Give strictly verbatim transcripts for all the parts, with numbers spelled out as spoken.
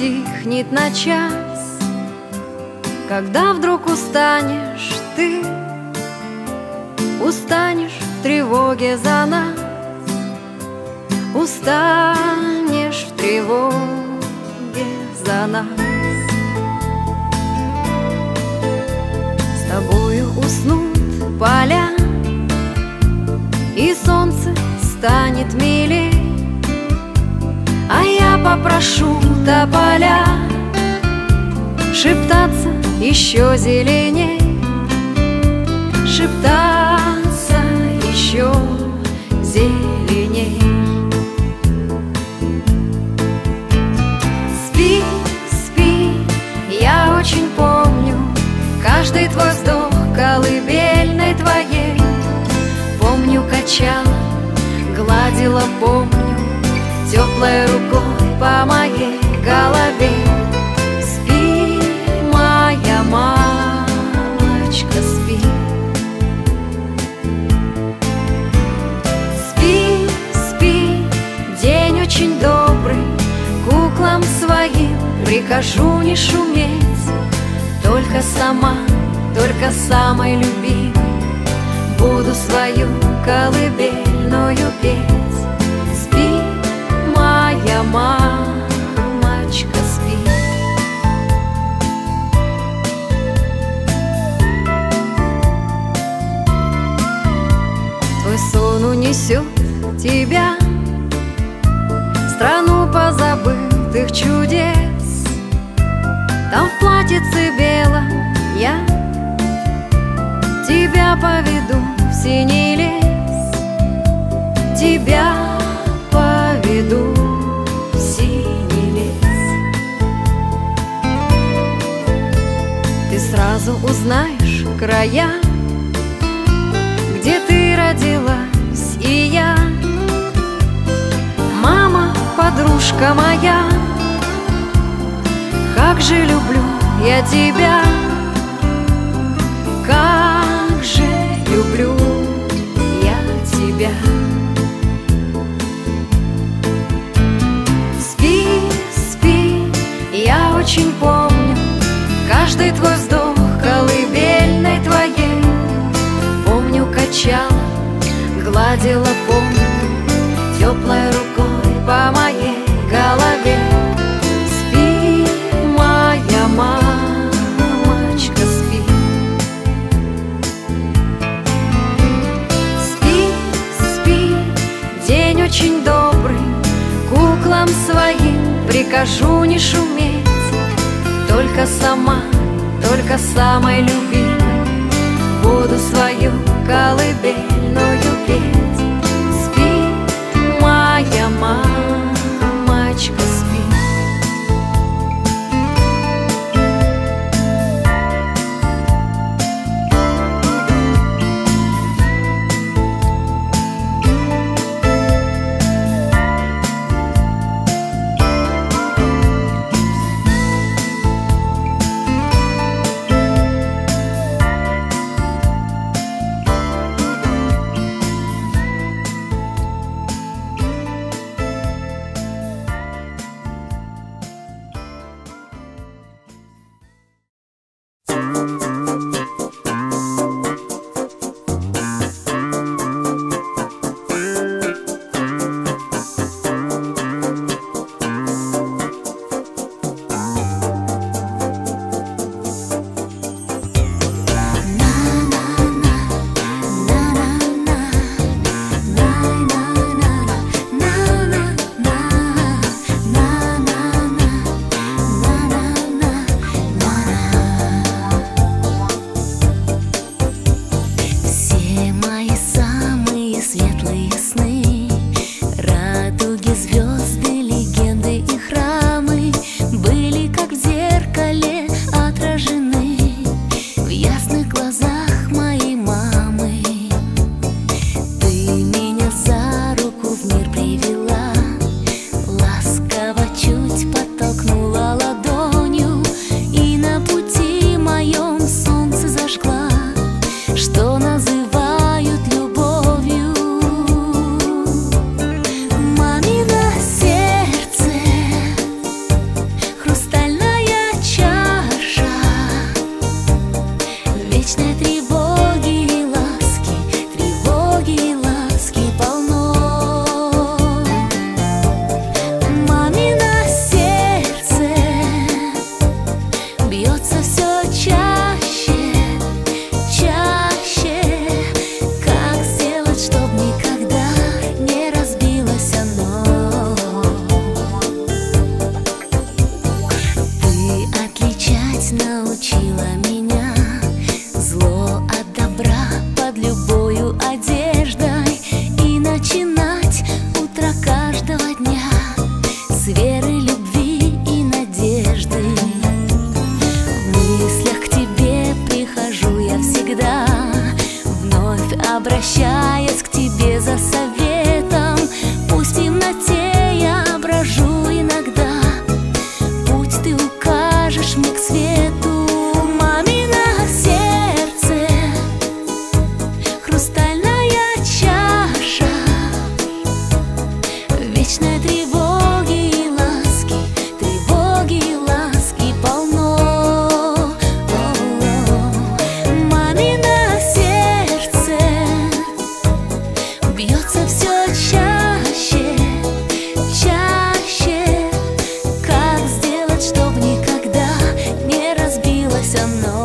утихнет на час, когда вдруг устанешь ты, устанешь в тревоге за нас, устанешь в тревоге за нас. С тобою уснут поля, и солнце станет милей, а я попрошу тополя шептаться еще зеленей, шептаться еще зеленей. Спи, спи, я очень помню каждый твой вздох колыбельной твоей. Помню, качала, гладила, помню, теплой рукой по моей голове. Спи, моя мамочка, спи. Спи, спи, день очень добрый, куклам своим прикажу не шуметь, только сама, только самой любимой буду свою колыбельную петь. Спи, моя мамочка, спи. Твой сон унесет тебя в страну позабытых чудес. Там в платьице белом я тебя поведу в синий лес, тебя поведу в синий лес. Ты сразу узнаешь края, где ты родилась и я. Мама, подружка моя, как же люблю я тебя, как же люблю я тебя. Спи, спи, я очень помню каждый твой вздох колыбельной твоей. Помню, качала, гладила, помню, теплой рукой по моей голове. Спи, моя мамочка, спи. Очень добрый, куклам своим прикажу не шуметь, только сама, только самой любимой буду свою колыбельную петь. Спи, моя мамочка, спи. Любить научила меня, зло от добра под любою одеждой, и начинать утро каждого дня с веры, любви и надежды. В мыслях к тебе прихожу я всегда, вновь обращаясь к тебе за советом. Пусть в темноте я брожу иногда, путь ты укажешь мне к свету. Мамино сердце, хрустальная чаша, вечной тревоги и ласки, тревоги и ласки полно. Мамино сердце бьется все чаще, чаще. Как сделать, чтоб никогда не разбилось оно?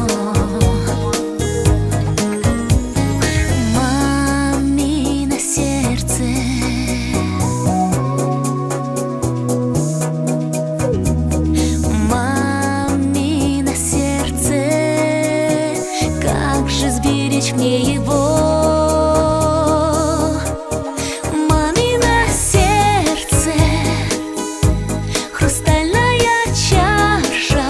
Мамино сердце, мамино сердце, как же сберечь мне его? Мамино сердце, хрустальная чаша,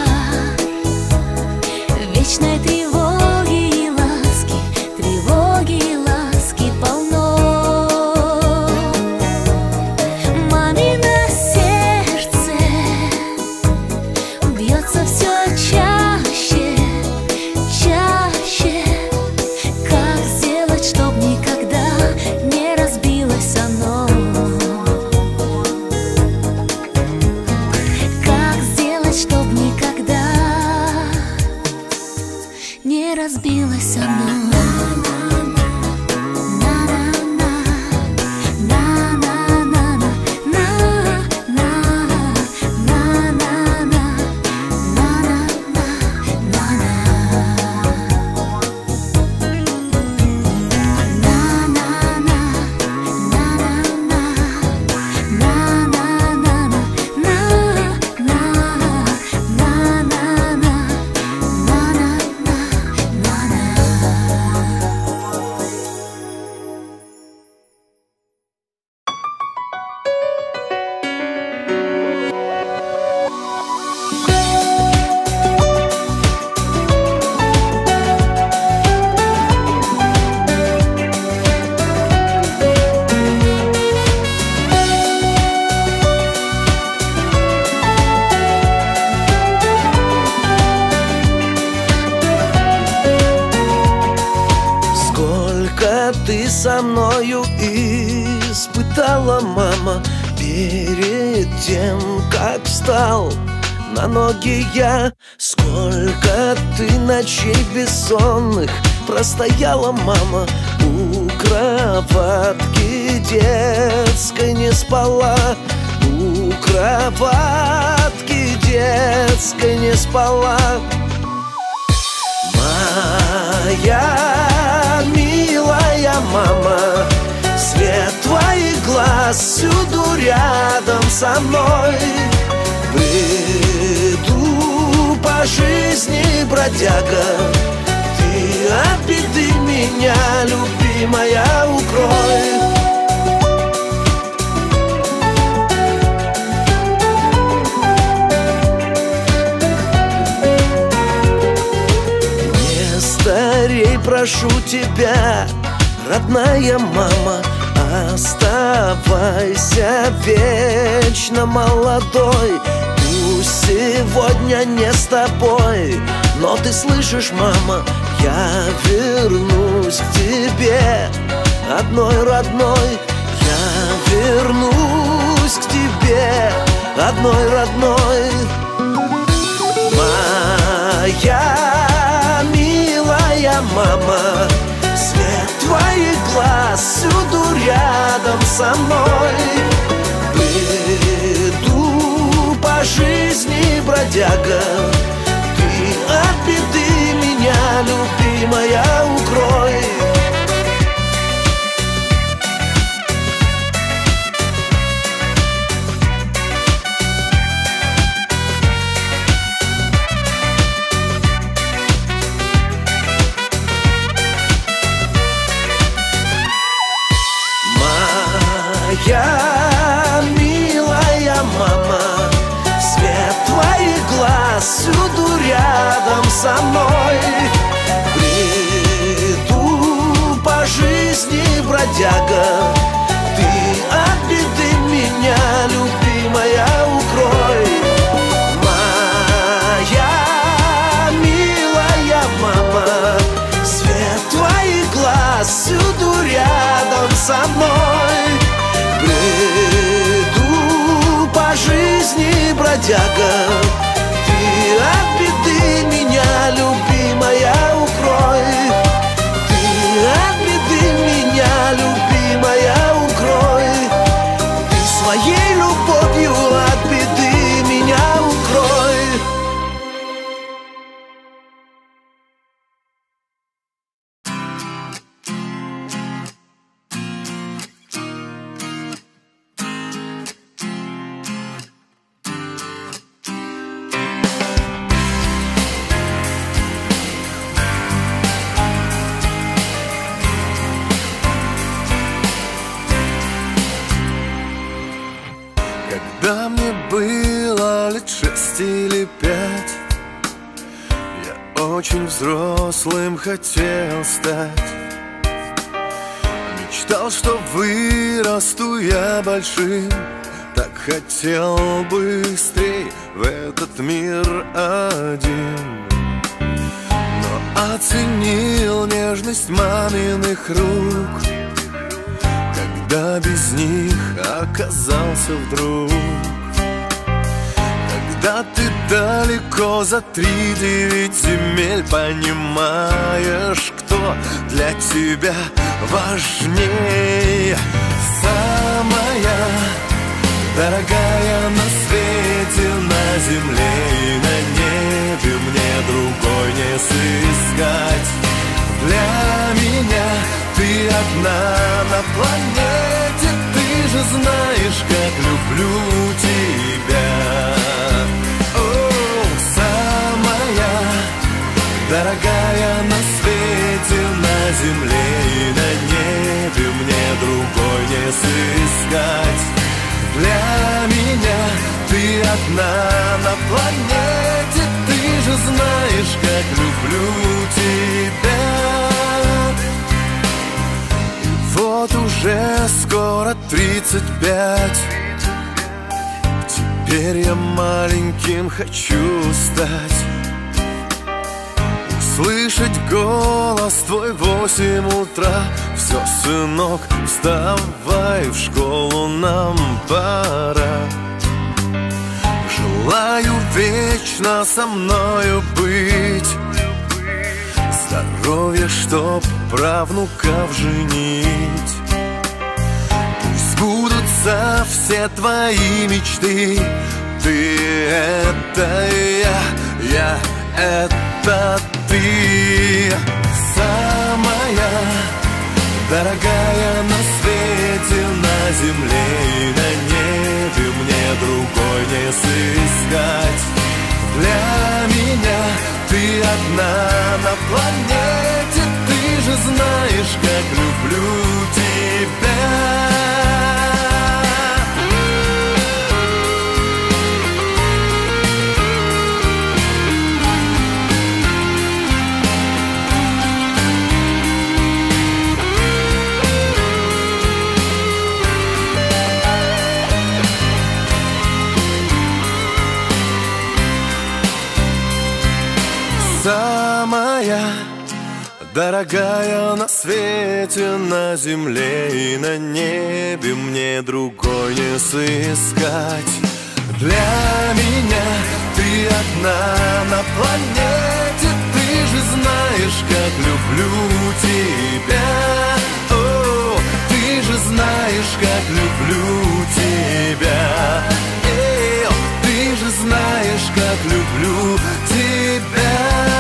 вечной тревоги и ласки, тревоги и ласки полно. Мамино сердце бьется все чаще, чаще. Как сделать, чтоб никогда не разбилось оно? Как сделать, чтоб никогда не разбилось оно? Сколько ты со мною испытала, мама, перед тем, как встал на ноги я. Сколько ты ночей бессонных простояла, мама, у кроватки детской не спала, у кроватки детской не спала. Моя милая мама, свет твоих глаз всюду рядом со мной. Бреду по жизни, бродяга, ты от беды меня, любимая, укрой. Старей, прошу тебя, родная мама, оставайся вечно молодой. Пусть сегодня не с тобой, но ты слышишь, мама, я вернусь к тебе, одной родной. Я вернусь к тебе, одной родной. Моя милая мама, свет твоих глаз всюду рядом со мной. Бреду по жизни, бродяга, ты от беды меня, любимая, укрой. бродяга. Ты от беды меня, любимая, укрой. Ты от беды меня, любимая, укрой. Ты своей любовью от беды меня укрой. Когда мне было лет шесть или пять, я очень взрослым хотел стать. Мечтал, что вырасту я большим, так хотел быстрей в этот мир один. Но оценил нежность маминых рук, когда без них оказался вдруг. Когда ты далеко за три девять земель, понимаешь, кто для тебя важнее. Самая дорогая на свете, на земле и на небе, мне другой не сыскать. Для меня ты одна на планете, ты же знаешь, как люблю тебя. О, самая дорогая на свете, на земле и на небе, мне другой не сыскать. Для меня ты одна на планете, ты же знаешь, как люблю тебя. Вот уже скоро тридцать пять, теперь я маленьким хочу стать. Слышать голос твой в восемь утра: все, сынок, вставай, в школу нам пора. Желаю вечно со мною быть, здоровье, чтоб правнуков женить. Пусть сбудутся все твои мечты, ты — это я, я — это ты. Самая дорогая на свете, на земле и на небе, мне другой не сыскать. Для меня ты одна на планете, ты же знаешь, как люблю тебя. Самая дорогая на свете, на земле и на небе, мне другой не сыскать. Для меня ты одна на планете, ты же знаешь, как люблю тебя. О, ты же знаешь, как люблю тебя. Эй, ты же знаешь, как люблю тебя.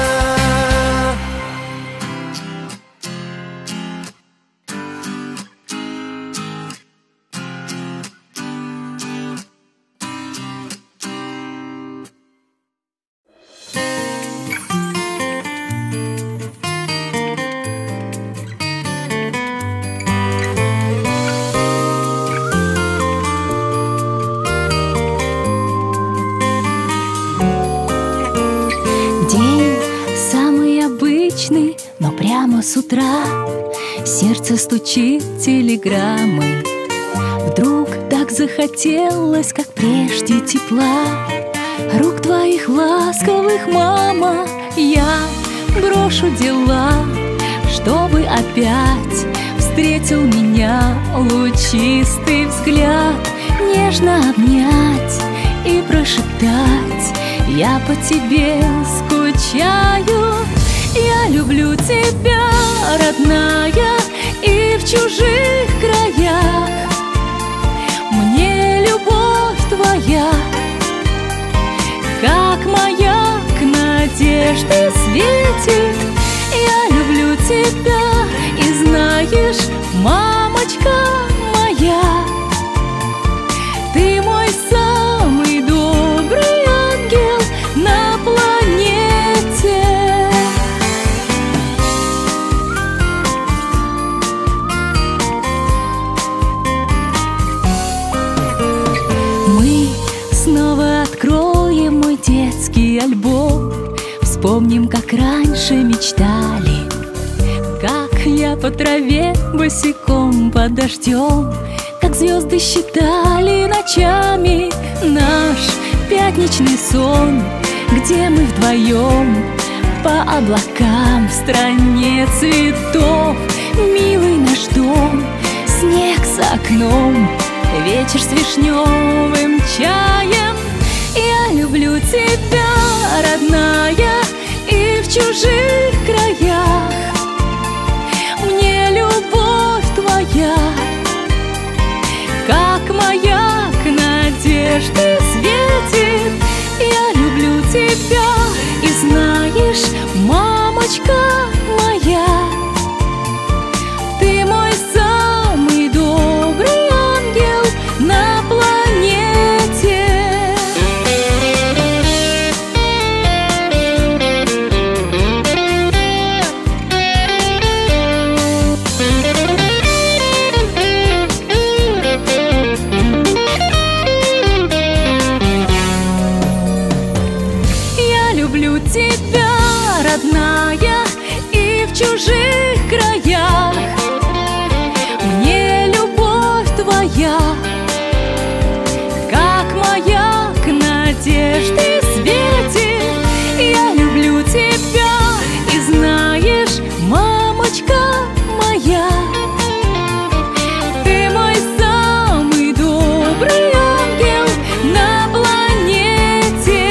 Но прямо с утра сердце стучит телеграммой. Вдруг так захотелось, как прежде, тепла рук твоих ласковых, мама. Я брошу дела, чтобы опять встретил меня лучистый взгляд, нежно обнять и прошептать: я по тебе скучаю. Я люблю тебя, родная, и в чужих краях мне любовь твоя как маяк надежды светит. Я люблю тебя, и знаешь, мамочка моя, ты мой самый добрый ангел на планете. Мы снова откроем мой детский альбом, вспомним, как раньше мечтали, как я по траве босиком под дождем, как звезды считали ночами наш пятничный сон, где мы вдвоем по облакам в стране цветов. Милый наш дом, снег за окном, вечер с вишневым чаем. Я люблю тебя, родная, и в чужих краях мне любовь твоя как маяк надежды светит. Я люблю тебя, и знаешь, мамочка моя, ты мой самый добрый ангел на планете. Тебя, родная, и в чужих краях мне любовь твоя как маяк надежды светит. Я люблю тебя, и знаешь, мамочка моя, ты мой самый добрый ангел на планете.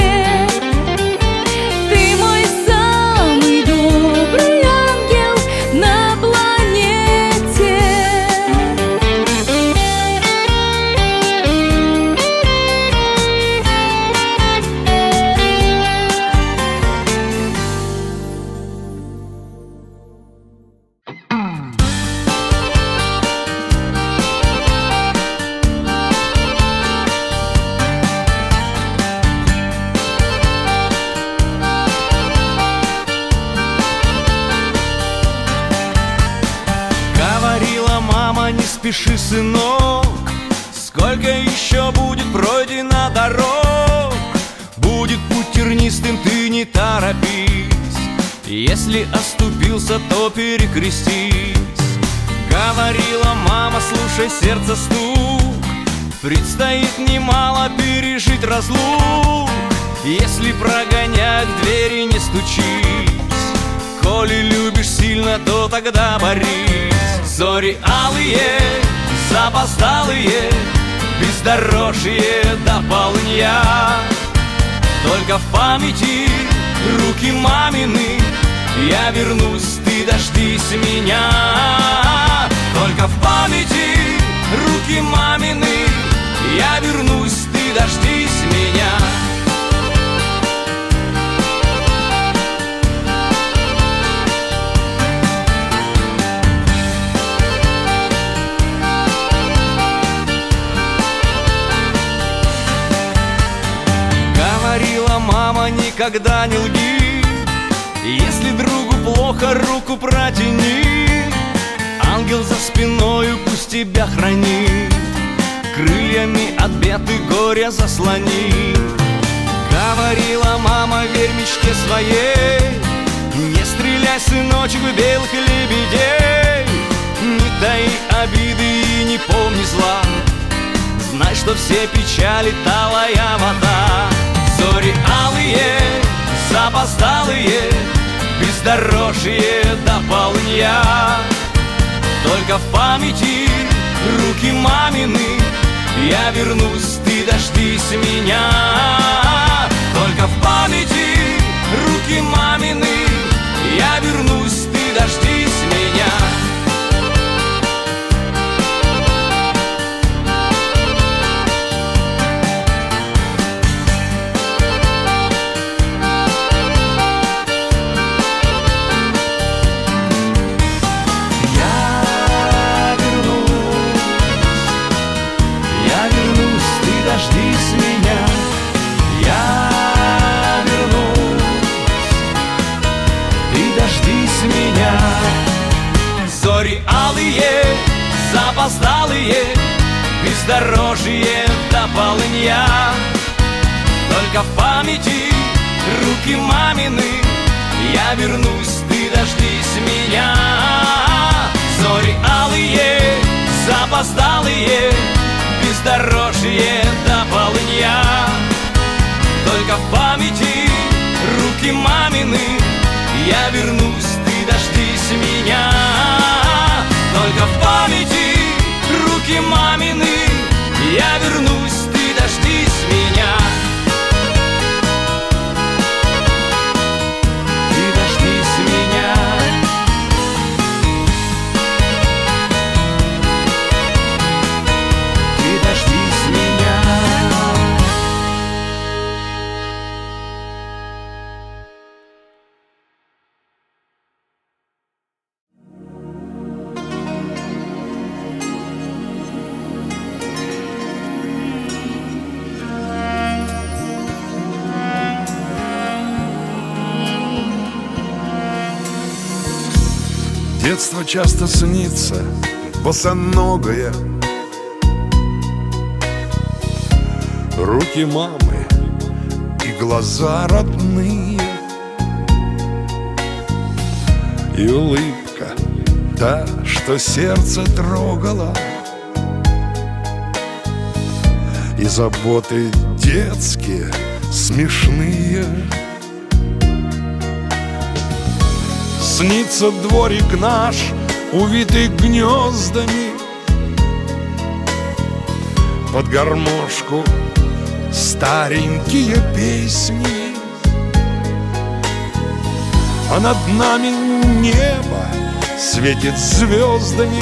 Не спеши, сынок, сколько еще будет пройдено дорог. Будет путь тернистым, ты не торопись, если оступился, то перекрестись. Говорила мама, слушай сердце стук, предстоит немало пережить разлук. Если прогоняют двери, не стучись, коли любишь сильно, то тогда борись. Зори алые, запоздалые, бездорожье до полдня. Только в памяти руки мамины, я вернусь, ты дождись меня. Только в памяти руки мамины, я вернусь, ты дождись меня. Говорила мама, никогда не лги, если другу плохо, руку протяни. Ангел за спиною пусть тебя хранит, крыльями от бед и горя заслони. Говорила мама, верь мечте своей, не стреляй, сыночек, в белых лебедей. Не таи обиды и не помни зла, знай, что все печали талая вода. Зори алые, запоздалые, бездорожье до полдня. Только в памяти руки мамины, я вернусь, ты дождись меня. Только в памяти руки мамины, я вернусь, ты дождись меня. Дождись меня, я вернусь, ты дождись меня. Зори алые, запоздалые, бездорожье до полынья. Только в памяти руки мамины, я вернусь, ты дождись меня. Зори алые, запоздалые, бездорожье до полынья. Только в памяти руки мамины, я вернусь, ты дождись меня. Только в памяти руки мамины, я вернусь, ты дождись меня. Ты дождись меня. Детство часто снится, босоногая, руки мамы и глаза родные, и улыбка та, что сердце трогала, и заботы детские смешные. Снится дворик наш, увитый гнездами, под гармошку старенькие песни, а над нами небо светит звездами,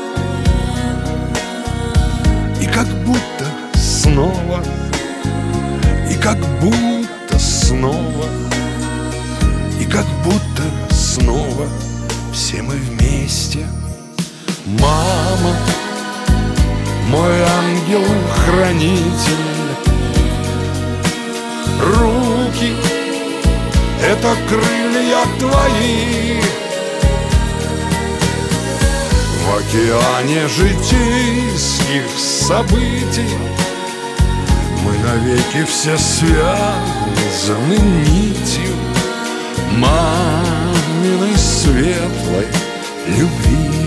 и как будто снова, и как будто снова, и как будто снова все мы вместе. Мама, мой ангел-хранитель, руки — это крылья твои. В океане житейских событий мы навеки все связаны нитью маминой светлой любви.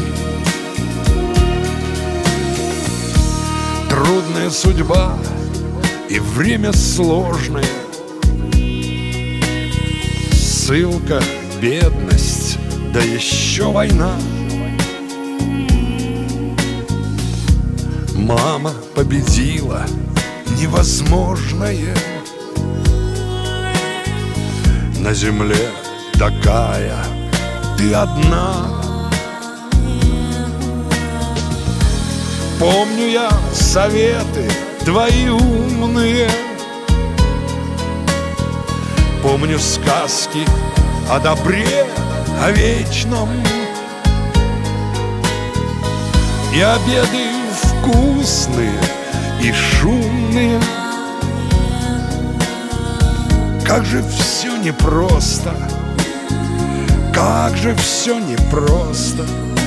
Трудная судьба и время сложное, ссылка, бедность, да еще война. Мама победила невозможное. На земле такая ты одна. Помню я советы твои умные, помню сказки о добре, о вечном, и обеды вкусные и шумные. Как же все непросто, как же все непросто,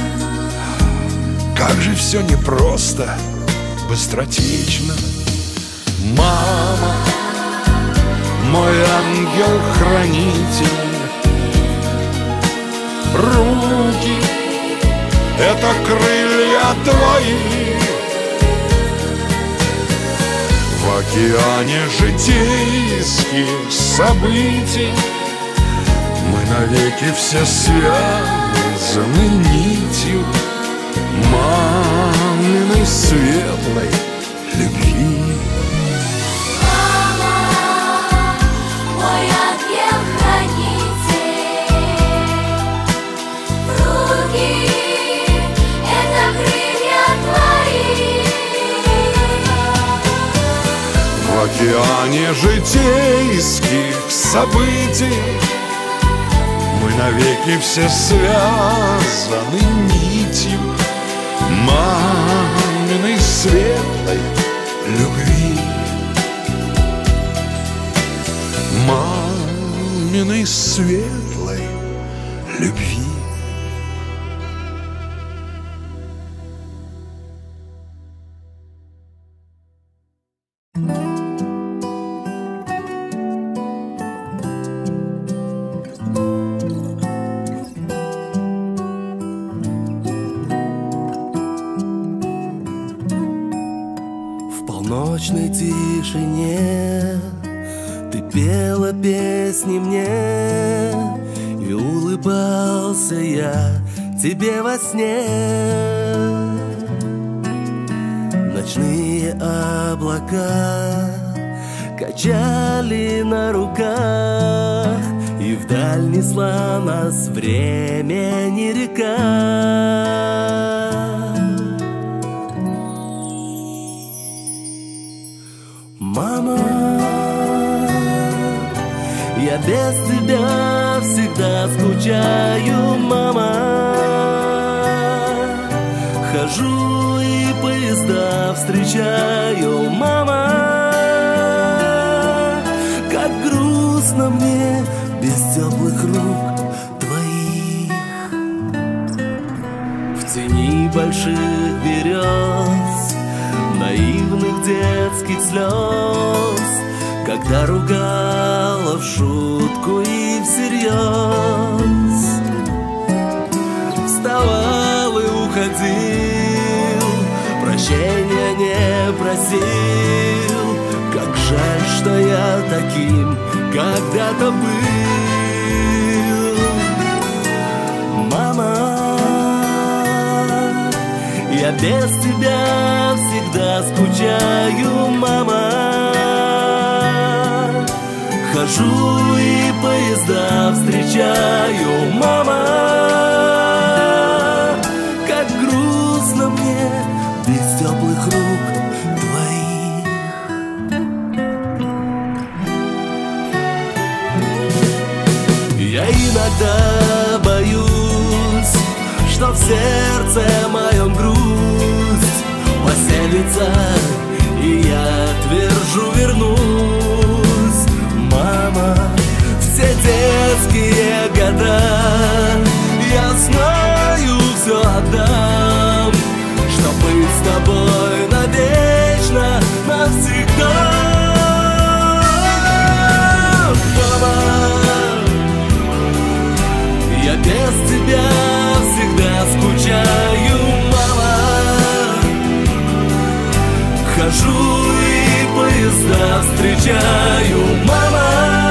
как же все непросто, быстротечно. Мама, мой ангел-хранитель, руки — это крылья твои. В океане житейских событий мы навеки все связаны нитью маминой светлой любви. ангел-хранитель. Руки — это крылья твои. В океане житейских событий мы навеки все связаны нитью маминой светлой любви, маминой светлой любви. В полночной тишине ты пела песни мне, и улыбался я тебе во сне. Ночные облака качали на руках, и вдаль несла нас времени река. Мама, я без тебя всегда скучаю, мама. Хожу и поезда встречаю, мама. Как грустно мне без теплых рук твоих. В тени больших берез, наивных детских слез, когда ругала в шутку и всерьез. Вставал и уходил, прощения не просил. Как жаль, что я таким когда-то был. Мама, я без тебя всегда скучаю, мама. Хожу и поезда встречаю, мама. Как грустно мне без теплых рук твоих. Я иногда боюсь, что в сердце моем грусть поселится, и я твержу вернусь. Мама, все детские года я знаю, все отдам, чтоб быть с тобой навечно, навсегда. Мама, я без тебя всегда скучаю, мама. Хожу и поезда встречаю, мама.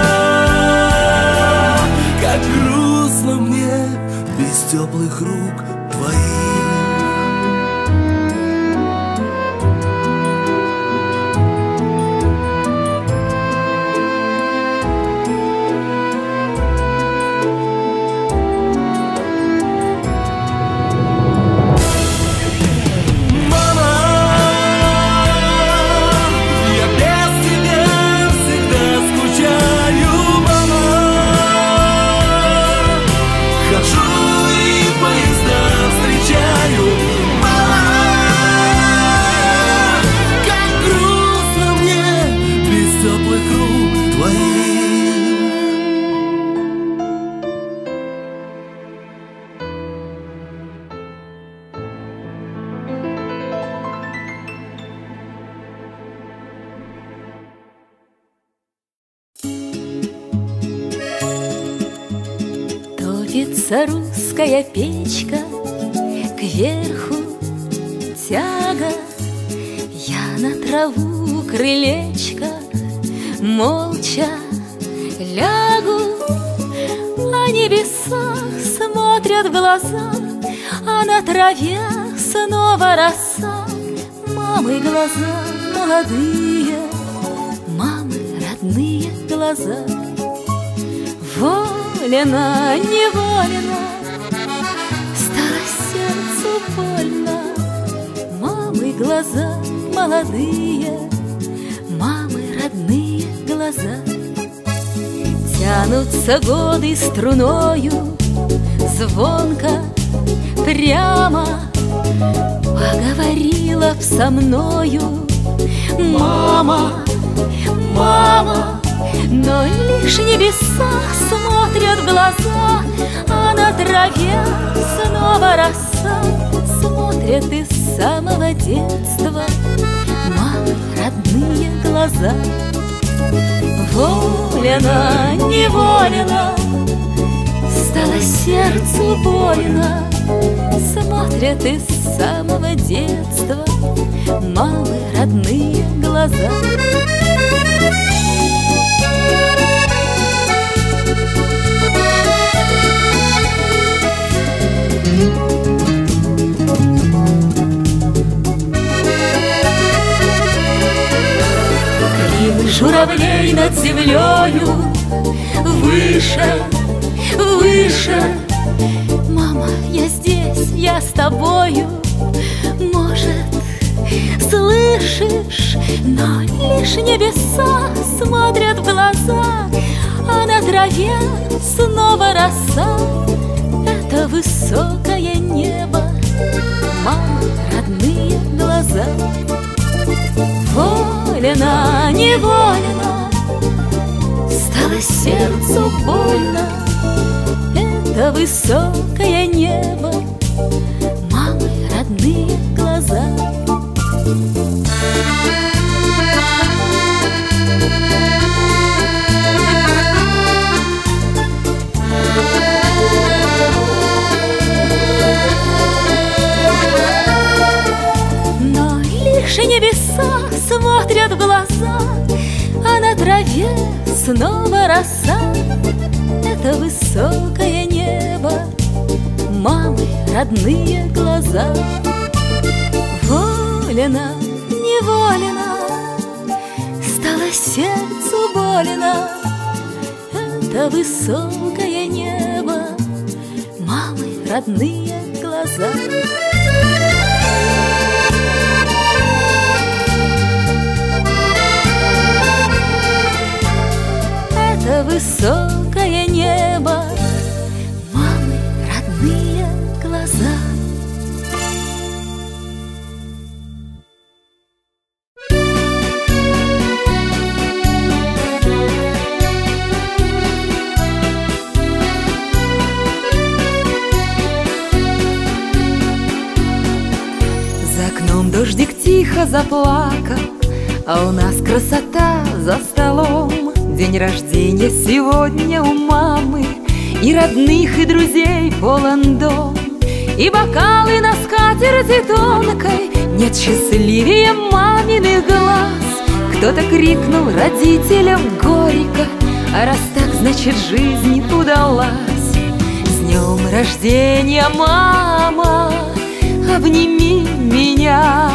Как грустно мне без теплых рук твоих. Русская печка, кверху тяга. Я на траву крылечко молча лягу. На небесах смотрят глаза, а на траве снова роса. Мамы глаза молодые, мамы родные глаза. Неволено, неволено, стало сердцу больно. Мамы глаза молодые, мамы родные глаза. Тянутся годы струною, звонко, прямо. Поговорила б со мною мама, мама, но лишь небеса смотрят в глаза, а на траве снова роса смотрят из самого детства мамы родные глаза. Волено, неволено, стало сердцу больно, смотрят из самого детства мамы родные глаза. Крик журавлей над землею выше, выше. Мама, я здесь, я с тобою. Может, слышишь, но лишь небеса смотрят в глаза, а на траве снова роса. Это высокое небо, мама, родные глаза. Волено, неволено, стало сердцу больно. Это высокое небо, мамы родные глаза. Но лишь небеса смотрят в глаза, а на траве снова роса. Это высокое небо, мамы родные глаза. Волено, неволено, стало сердцу больно. Это высокое небо, мамы родные глаза. Это высокое небо, мамы родные глаза. За окном дождик тихо заплакал, а у нас красота за столом. День рождения сегодня у мамы, и родных, и друзей полон дом. И бокалы на скатерти тонкой, нет счастливее маминых глаз. Кто-то крикнул родителям горько, а раз так, значит, жизнь удалась. С днем рождения, мама, обними меня.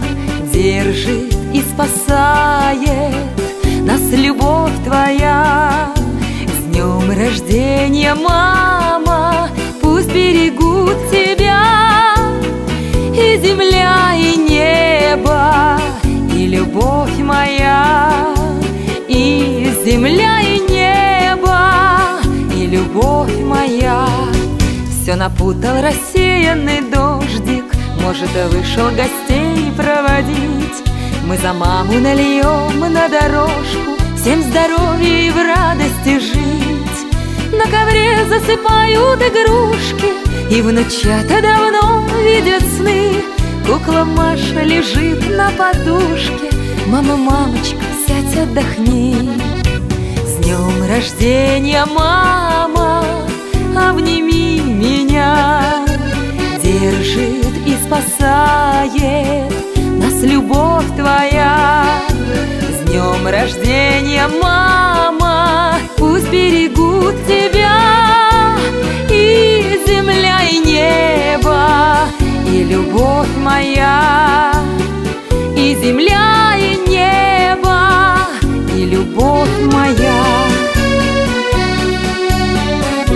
Держит и спасает нас любовь твоя. С днем рождения, мама, пусть берегут тебя и земля, и небо, и любовь моя. И земля, и небо, и любовь моя. Все напутал рассеянный дождик, может, вышел гостей проводить. Мы за маму нальем на дорожку, всем здоровья и в радости жить. На ковре засыпают игрушки, и внучата давно видят сны. Кукла Маша лежит на подушке. Мама, мамочка, сядь, отдохни. С днем рождения, мама, обними меня. Держит и спасает нас любовь твоя. С днем рождения, мама, пусть берегут тебя и земля, и небо, и любовь моя. И земля, и небо, и любовь моя.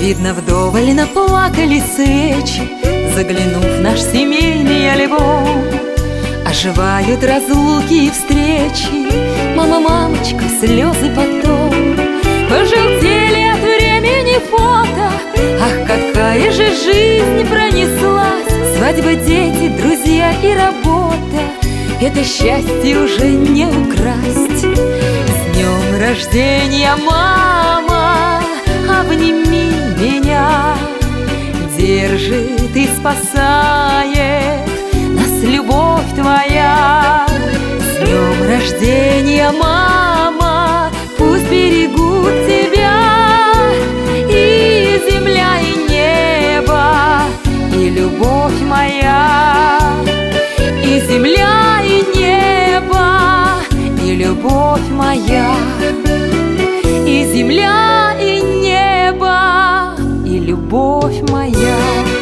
Видно, вдоволь наплакали свечи, заглянув в наш семейный альбом. Оживают разлуки и встречи, мама, мамочка, слезы потом. Пожелтели от времени фото, ах, какая же жизнь пронеслась. Свадьба, дети, друзья и работа, это счастье уже не украсть. С днем рождения, мама, обними меня, держит и спасает нас любовь твоя. С днем рождения, мама, пусть берегут тебя и земля, и небо, и любовь моя. И земля, и небо, и любовь моя. И земля, и небо, и любовь моя.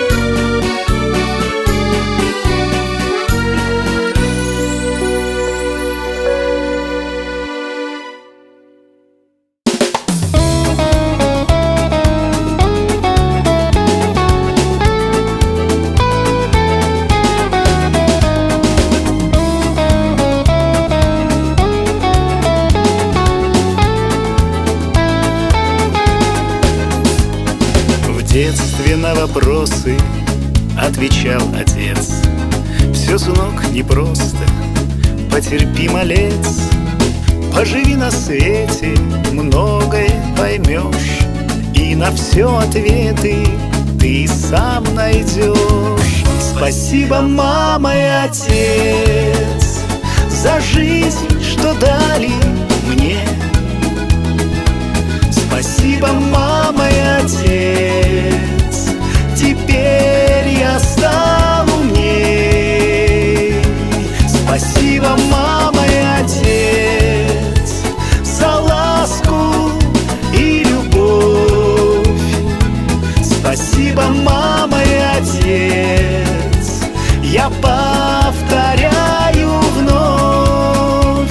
На вопросы отвечал отец: все, сынок, непросто, потерпи, малец. Поживи на свете, многое поймешь, и на все ответы ты сам найдешь. Спасибо, мама и отец, за жизнь, что дали мне. Спасибо, мама и отец, теперь я стал умней. Спасибо, мама и отец, за ласку и любовь. Спасибо, мама и отец, я повторяю вновь.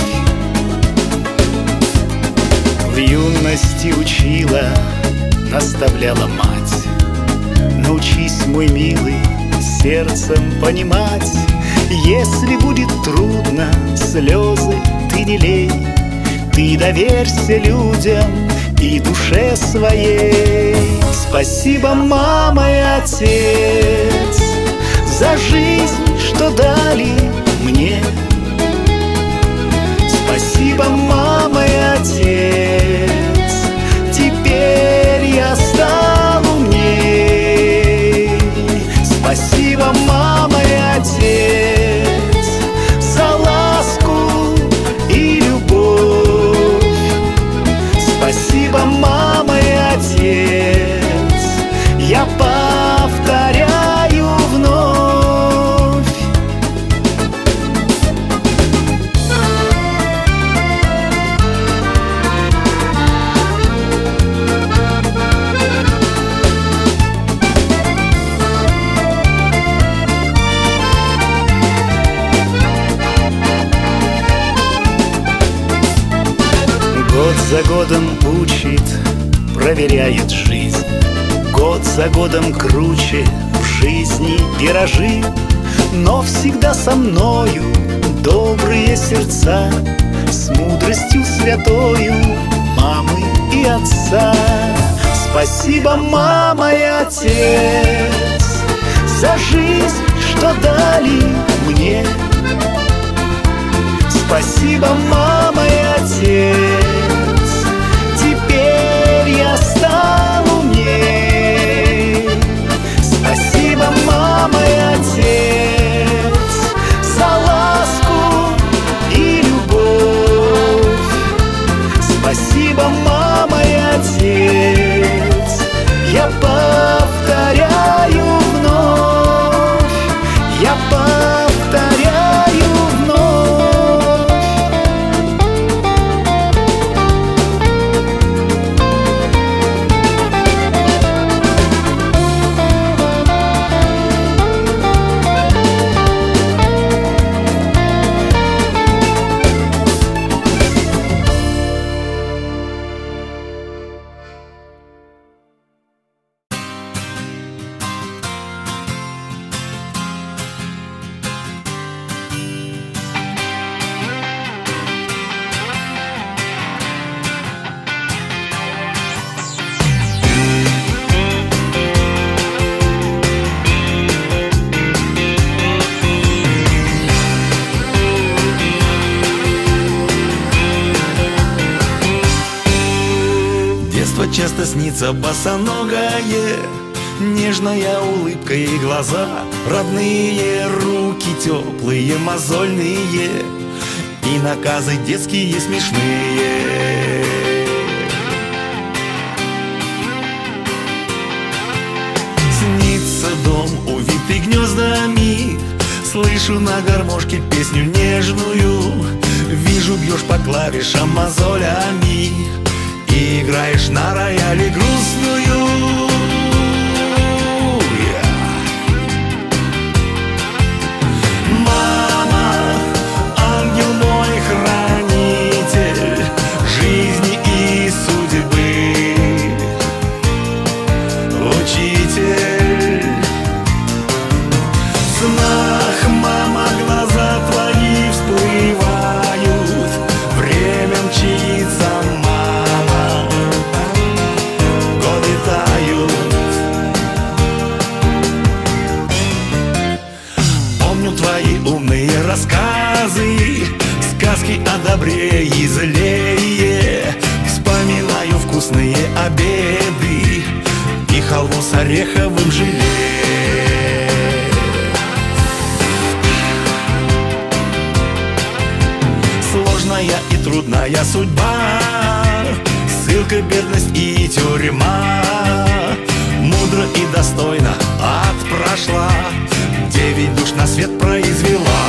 В юности учила, наставляла мать: научись, мой милый, сердцем понимать. Если будет трудно, слезы ты не лей, ты доверься людям и душе своей. Спасибо, мама и отец, за жизнь, что дали мне. Спасибо, мама и отец, теперь я стал умней. Спасибо, мама и отец, за ласку и любовь. Спасибо, мама и отец, я повторяю вновь. Год за годом учит, проверяет жизнь. Год за годом круче в жизни виражи. Но всегда со мною добрые сердца, с мудростью святою мамы и отца. Спасибо, мама и отец, за жизнь, что дали мне. Спасибо, мама и отец, теперь я стал умней. Спасибо, мама и отец, за ласку и любовь. Спасибо, мама и отец, я повторяю вновь, я повторяю вновь. снится босоногое, нежная улыбка и глаза, родные руки теплые, мозольные, и наказы детские смешные. Снится дом, увитый гнездами, слышу на гармошке песню нежную. Вижу, бьешь по клавишам мозолями и играешь на рояле грустную. Мама, ангел мой, хранитель жизни и судьбы, учитель. В снах, мама, глаза твои всплывают, время мчится, мама, годы тают. Помню твои умные рассказы, сказки о добре и злее. Вспоминаю вкусные обеды и халву с ореховым желе. Сложная и трудная судьба, ссылка, бедность и тюрьма. Мудро и достойно ад прошла, девять душ на свет произвела.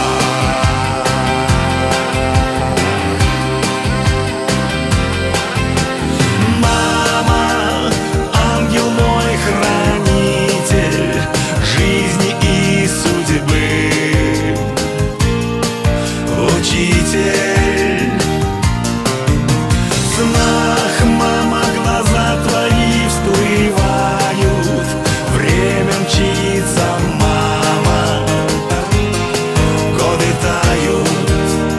Мама, ангел мой, хранитель жизни и судьбы, учитель. В снах, мама, глаза твои всплывают, время мчится, мама, годы тают.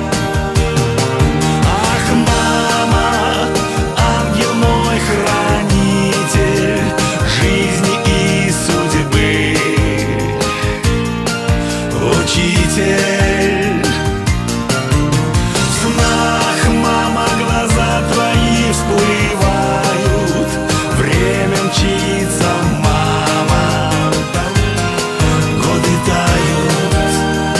Ах, мама, ангел мой, хранитель жизни и судьбы, учитель. В снах, мама, глаза твои всплывают, время мчится, мама, годы тают.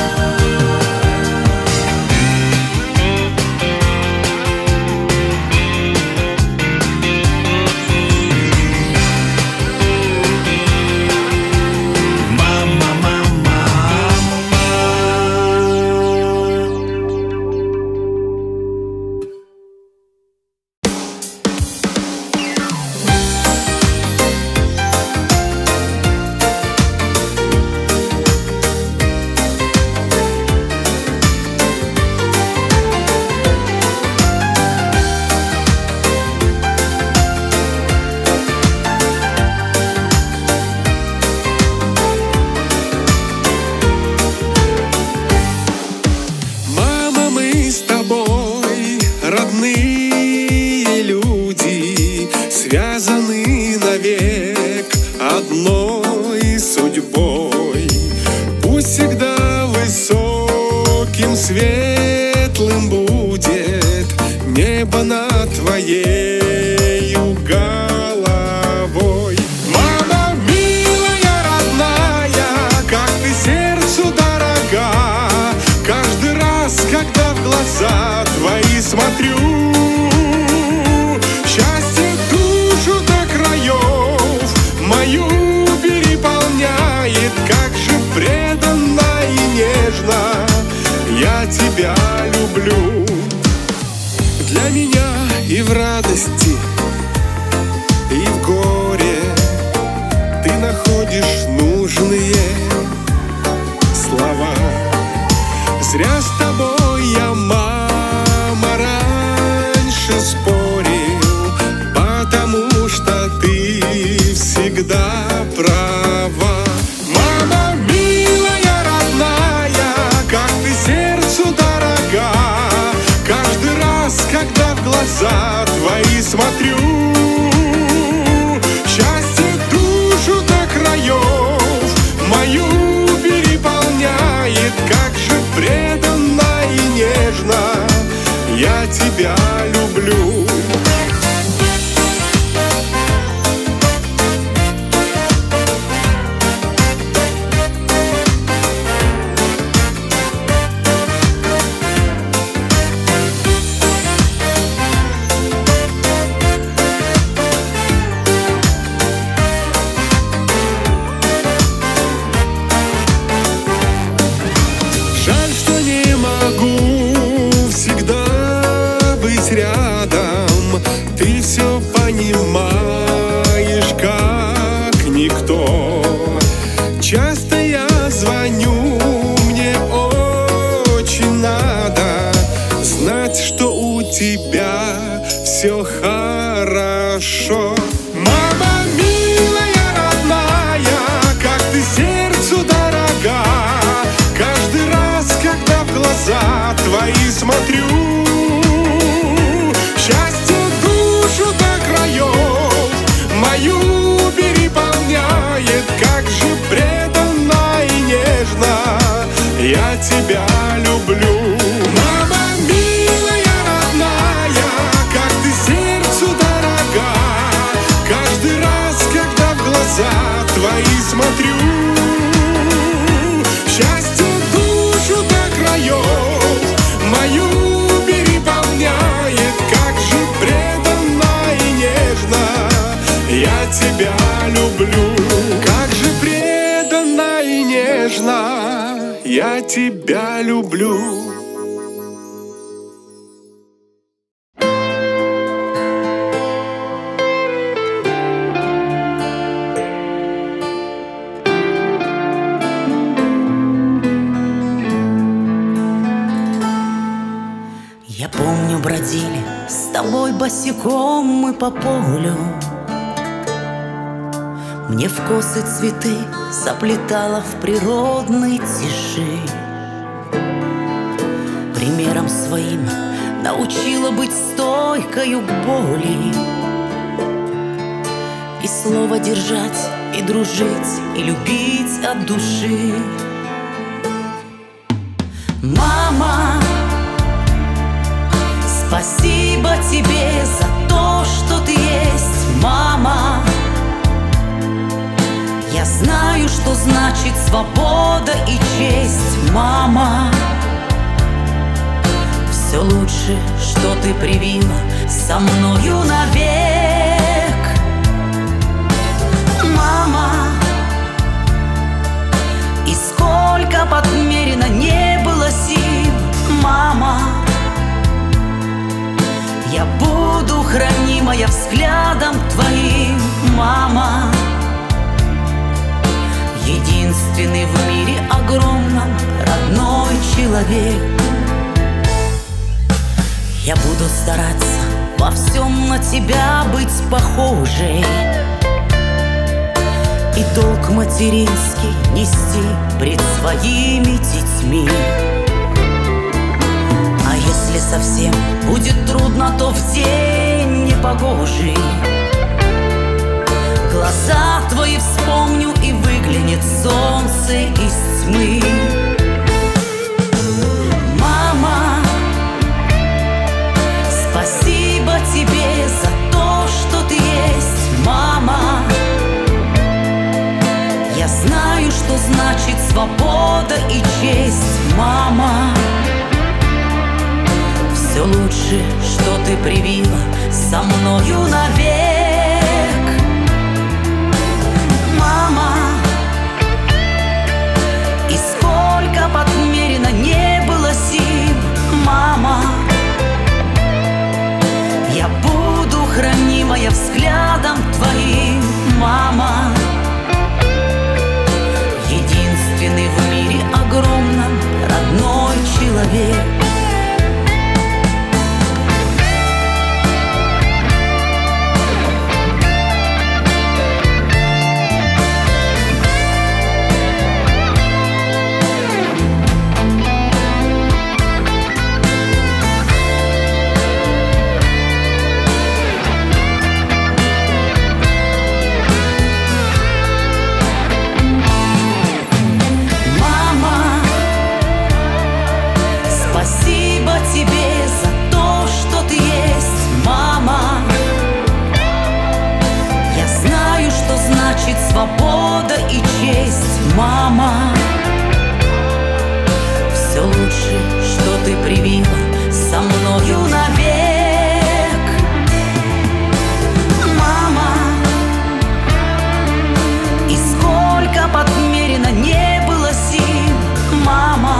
Мама, мама, Мама, мы с тобой родные люди, связаны навек одной судьбой. Пусть всегда высоким, светлым будет небо над твоею головой. Мама, милая, родная, как ты сердцу дорога, каждый раз, когда в глаза твои смотрю, счастье душу до краев мою переполняет. Как же преданно и нежно я тебя люблю. Для меня и в радости, и в горе ты находишь нужные слова. Зря с тобой я, мама, раньше спорил, потому что ты всегда права. Мама, милая, родная, как ты сердцу дорога, каждый раз, когда в глаза твои смотрю, счастье душу до краев мою переполняет. Как же преданно и нежно я тебя люблю. тебя все хорошо. Мама милая, родная, как ты сердцу дорога. Каждый раз, когда в глаза твои смотрю, счастье душу до краев мою переполняет. Как же преданно и нежно я тебя люблю. Мама милая, родная, как ты сердцу дорога. Каждый раз, когда в глаза твои смотрю, счастье душу до краев мою переполняет. Как же преданно и нежно я тебя люблю. Как же преданно и нежно я тебя люблю. Я помню, бродили с тобой босиком мы по полю. Мне в косы цветы заплетала в природной тиши. Примером своим научила быть стойкою к боли. И слово держать, и дружить, и любить от души. Мама, спасибо тебе за то, что ты есть, мама. Я знаю, что значит свобода и честь, мама. Все лучше, что ты привила со мною навек, мама. И сколько подмерено не было сил, мама, я буду хранимая взглядом твоим, мама. Единственный в мире огромном родной человек. Я буду стараться во всем на тебя быть похожей и долг материнский нести пред своими детьми. А если совсем будет трудно, то в день непогожий глаза твои вспомню, и выглянет солнце из тьмы. Мама, спасибо тебе за то, что ты есть, мама. Я знаю, что значит свобода и честь, мама. Все лучше, что ты привила со мною навек, мама. И сколько подмерено не было сил, мама, я буду хранимая взглядом твоим, мама. Единственный в мире огромном родной человек. Свобода и честь, мама. Все лучше, что ты привила со мною навек, мама. И сколько подмерено не было сил, мама,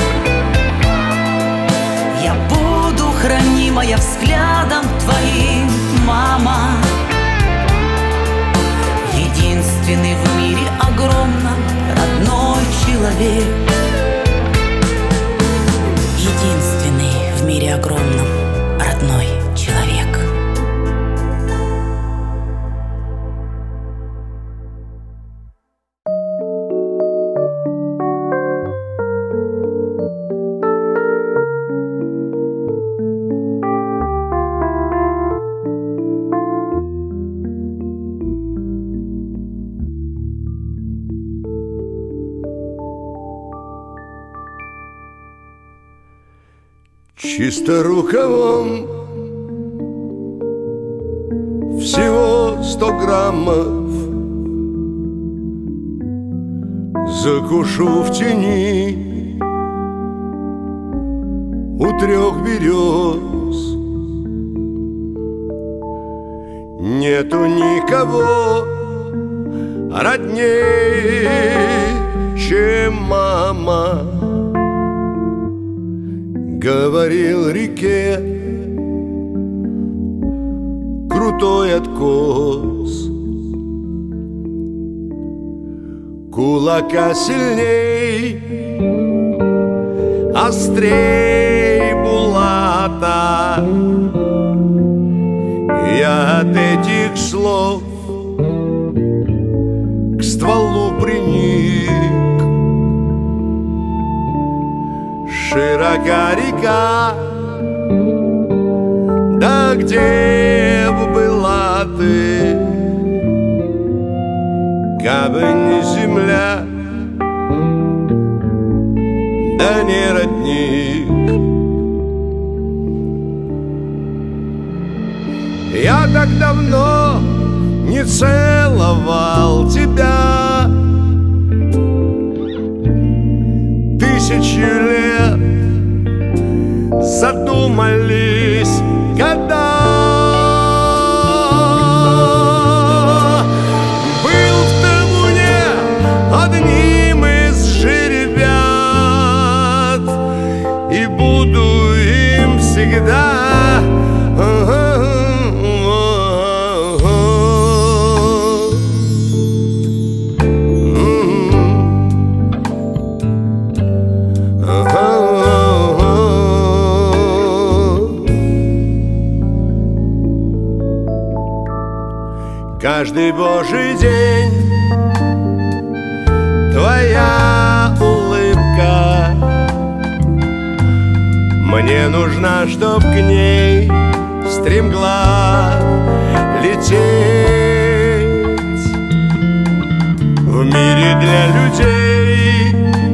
я буду хранимая взглядом твоим, мама. Единственный в мире огромном родной человек. Единственный в мире огромном родной Чисто рукавом всего сто граммов закушу в тени у трех берез. Нету никого родней, чем мама, говорил реке крутой откос. Кулака сильней, острей булата. Я от этих слов к стволу приник. Широка река, да где б была ты, кабы не земля, да не родник. Я так давно не целовал тебя, тысячи лет задумались года. Был в табуне одним из жеребят и буду им всегда. Каждый божий день твоя улыбка мне нужна, чтоб к ней стремглав лететь. В мире для людей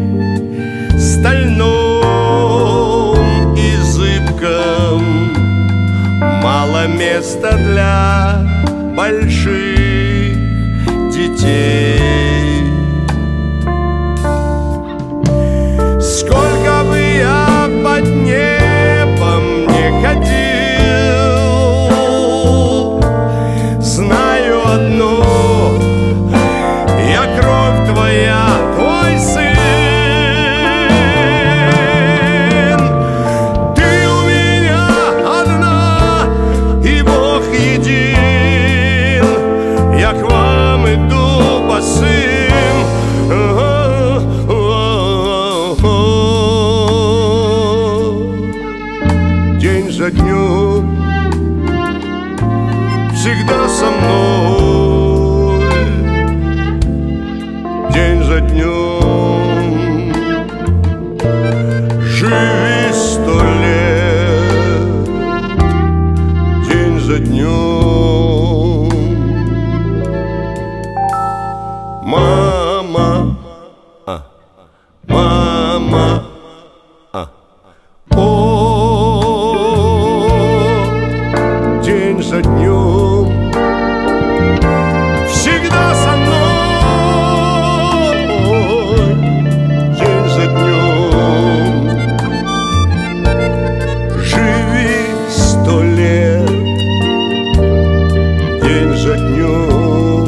стальном и зыбком мало места для больших детей. Сколько бы я под небом не ходил, знаю одно: я кровь твоя, твой сын. Ты у меня одна, и Бог един. Я к вам иду босым. День за днем всегда со мной. День за днем живи сто лет. День за днем. Мама, а, мама, а, о, день за днем всегда со мной. День за днем живи сто лет. День за днем.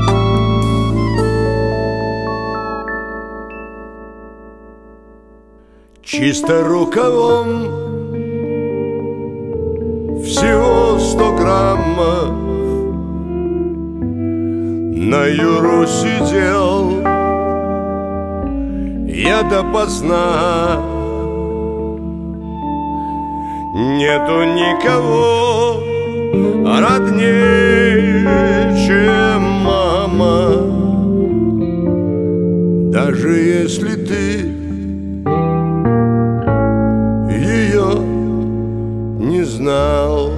Чисто рукавом всего сто граммов на Юру сидел я допоздна. Нету никого роднее, чем мама, даже если ты ее не знал.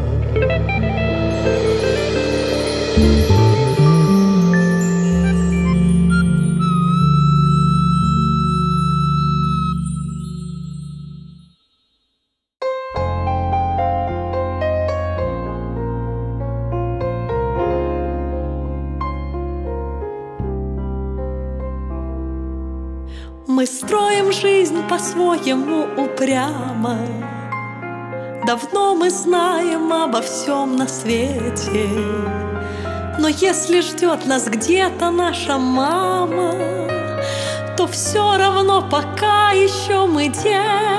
строим жизнь по-своему упрямо. Давно мы знаем обо всем на свете, но если ждет нас где-то наша мама, то все равно пока еще мы дети,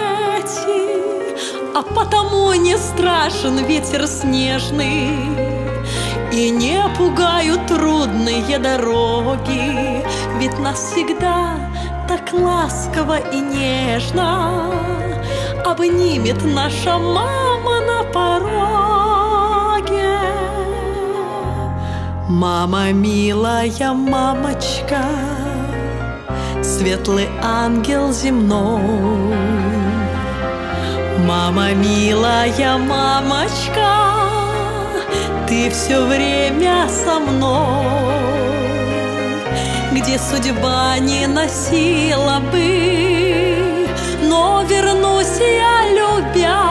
а потому не страшен ветер снежный и не пугают трудные дороги, ведь нас всегда так ласково и нежно обнимет наша мама на пороге. Мама, милая мамочка, светлый ангел земной. Мама, милая мамочка, ты все время со мной. Где судьба не носила бы, но вернусь я, любя.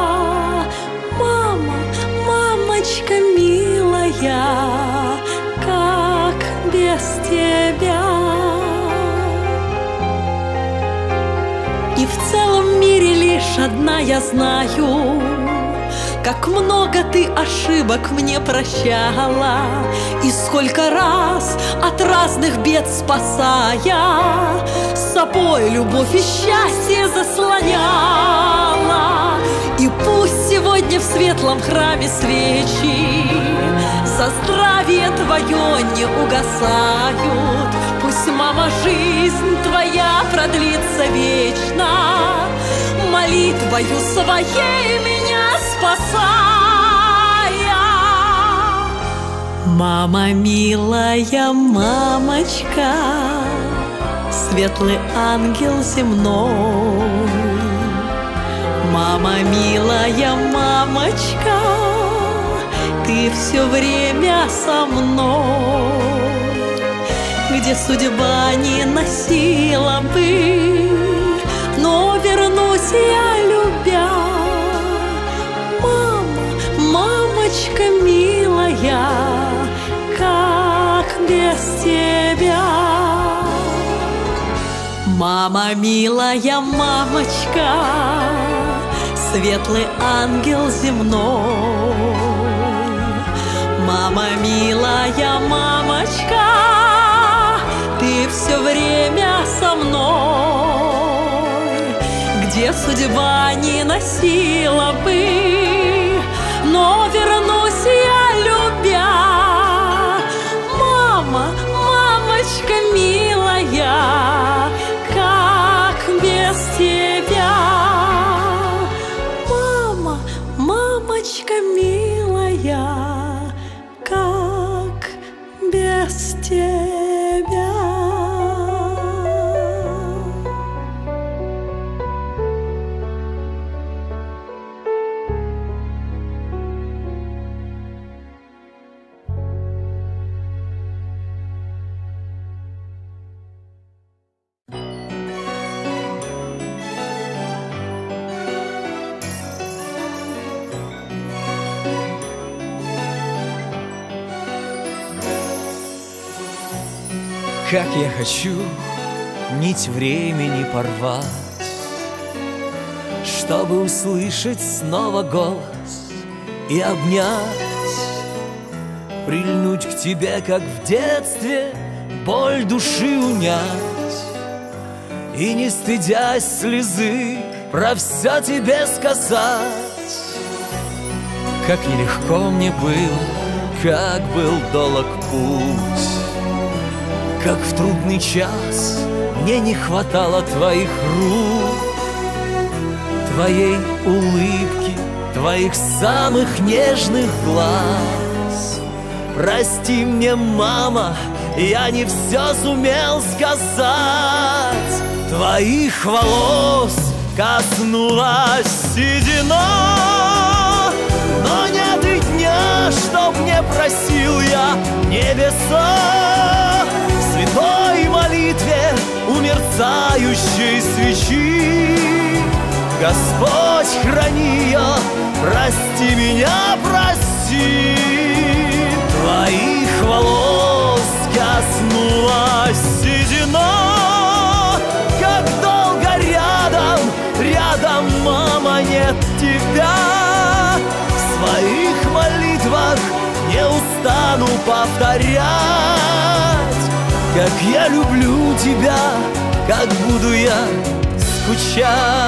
Мама, мамочка милая, как без тебя? И в целом мире лишь одна я знаю, как много ты ошибок мне прощала, и сколько раз от разных бед спасая, с собой любовь и счастье заслоняла. И пусть сегодня в светлом храме свечи за здравие твое не угасают, пусть, мама, жизнь твоя продлится вечно, молитвою своей меня спасая. Мама, милая мамочка, светлый ангел земной. Мама, милая мамочка, ты все время со мной. Где судьба не носила бы, но вернусь я, любя. Мама, мамочка милая, как без тебя? Мама, милая мамочка, светлый ангел земной. Мама, милая мамочка, ты все время со мной. Где судьба не носила бы, но вернусь я, любя. Мама, мамочка милая, как без тебя? Мама, мамочка милая, как без тебя? Как я хочу нить времени порвать, чтобы услышать снова голос и обнять, прильнуть к тебе, как в детстве, боль души унять, и, не стыдясь слезы, про все тебе сказать. Как нелегко мне было, как был долг путь, как в трудный час мне не хватало твоих рук, твоей улыбки, твоих самых нежных глаз. Прости мне, мама, я не все сумел сказать. Твоих волос коснулась седина, но нет и дня, чтоб не просил я небеса в святой молитве у мерцающей свечи. Господь, храни ее, прости меня, прости. Твоих волос коснулась седина, как до нет тебя. В своих молитвах не устану повторять, как я люблю тебя, как буду я скучать.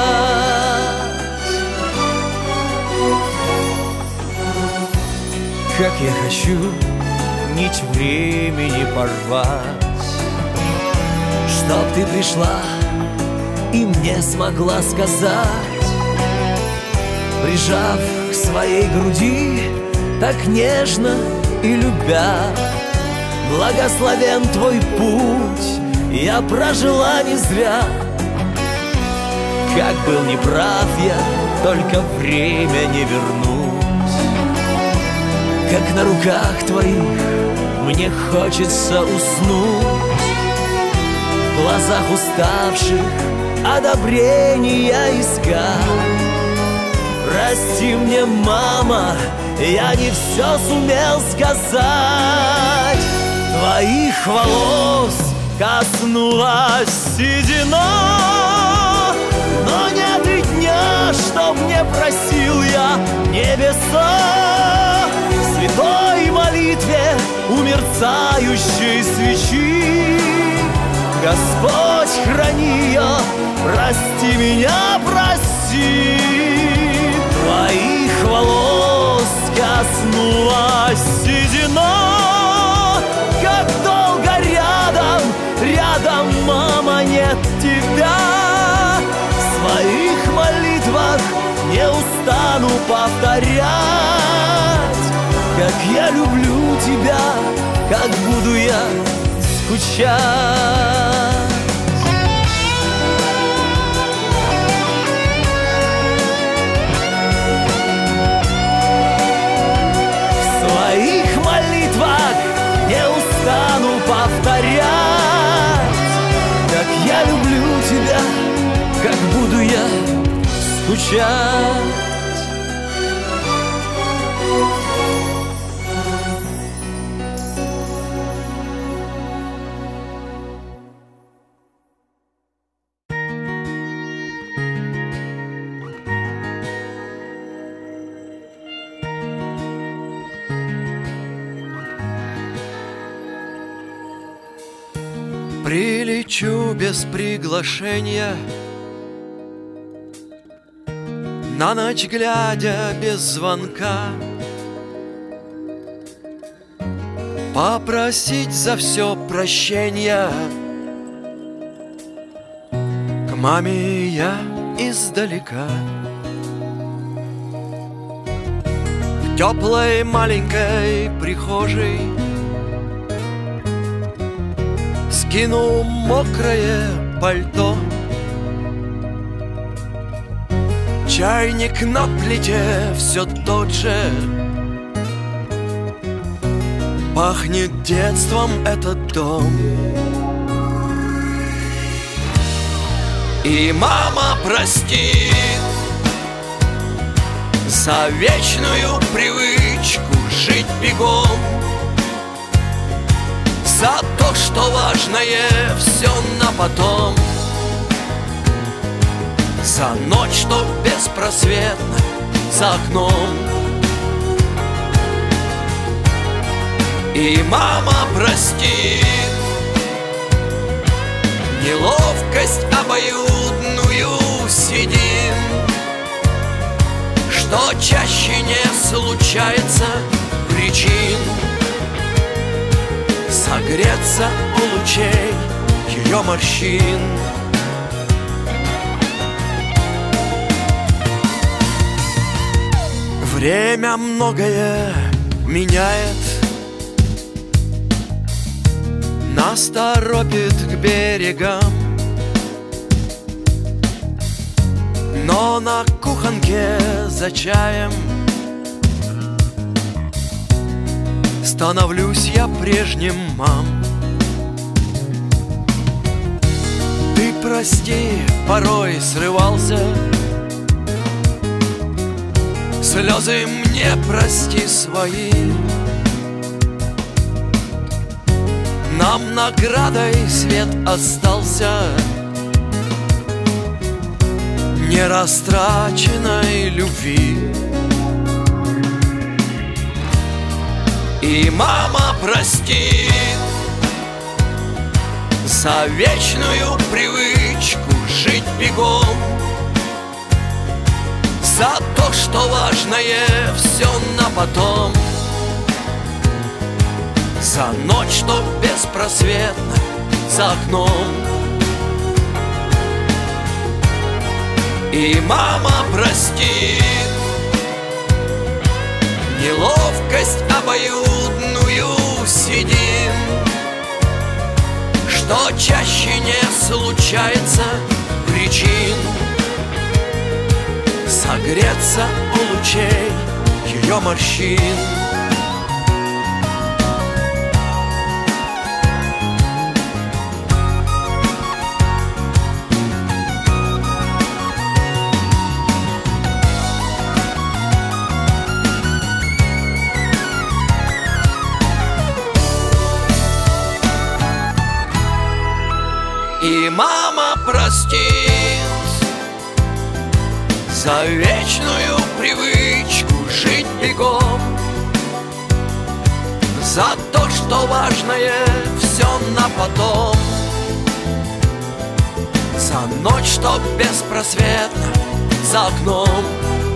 Как я хочу нить времени порвать, чтоб ты пришла и мне смогла сказать, прижав к своей груди так нежно и любя: благословен твой путь, я прожила не зря. Как был неправ я, только время не вернуть. Как на руках твоих мне хочется уснуть, в глазах уставших одобрения искать. Прости мне, мама, я не все сумел сказать. Твоих волос коснулась седина, но нет и дня, чтоб не просил я небеса. В святой молитве у мерцающей свечи: Господь, храни ее, прости меня, прости. Твоих волос коснулась седина, как долго рядом, рядом, мама, нет тебя. В своих молитвах не устану повторять, как я люблю тебя, как буду я скучать. В своих молитвах не устану повторять, как я люблю тебя, как буду я скучать. Прилечу без приглашения, на ночь глядя без звонка, попросить за все прощения. К маме я издалека, в теплой маленькой прихожей скину мокрое пальто. Чайник на плите все тот же, пахнет детством этот дом. И мама простит за вечную привычку жить бегом, за то, что важное все на потом, за ночь, что беспросветно за окном. И мама простит неловкость обоюдную седин, что чаще не случается причин согреться у лучей ее морщин. Время многое меняет, нас торопит к берегам, но на кухонке за чаем становлюсь я прежним, мам. Ты прости, порой срывался, слезы мне прости свои. Нам наградой свет остался, нерастраченной любви. И мама простит за вечную привычку жить бегом, за то, что важное все на потом, за ночь, что беспросветна за окном. И мама простит неловкость обоюдную седин, что чаще не случается причин согреться у лучей ее морщин. И мама простит за вечную привычку жить бегом, за то, что важное все на потом, за ночь, что беспросветна за окном.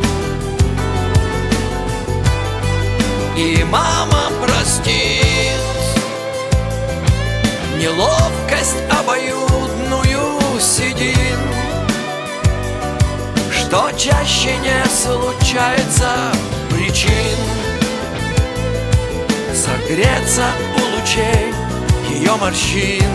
И мама простит неловкость обоюдную седин, что чаще не случается причин согреться у лучей ее морщин.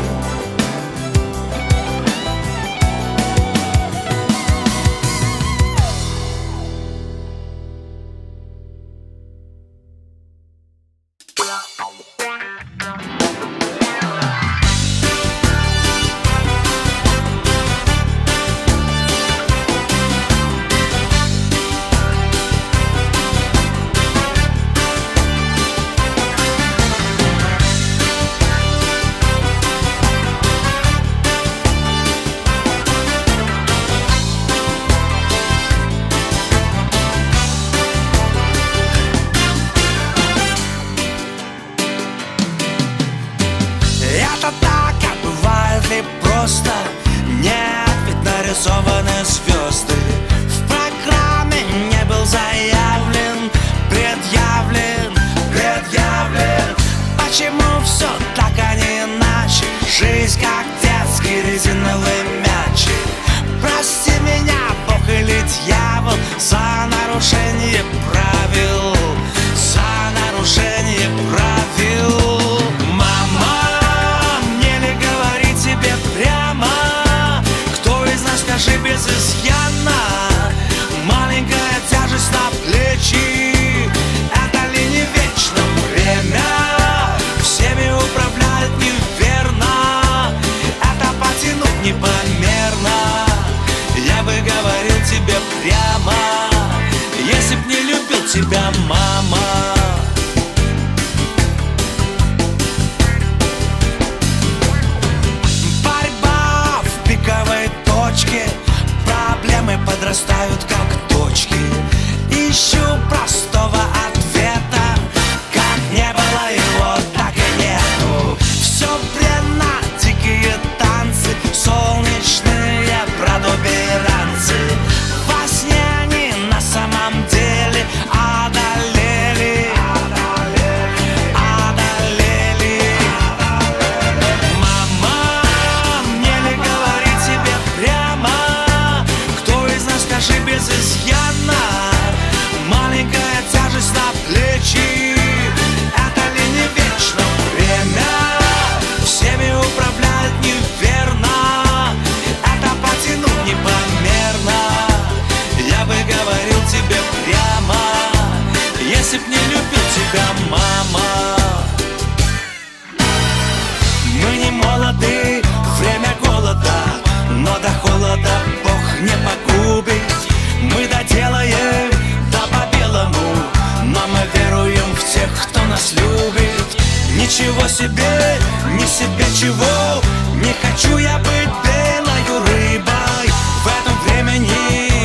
Ничего себе, не себе чего, не хочу я быть белою рыбой в этом времени.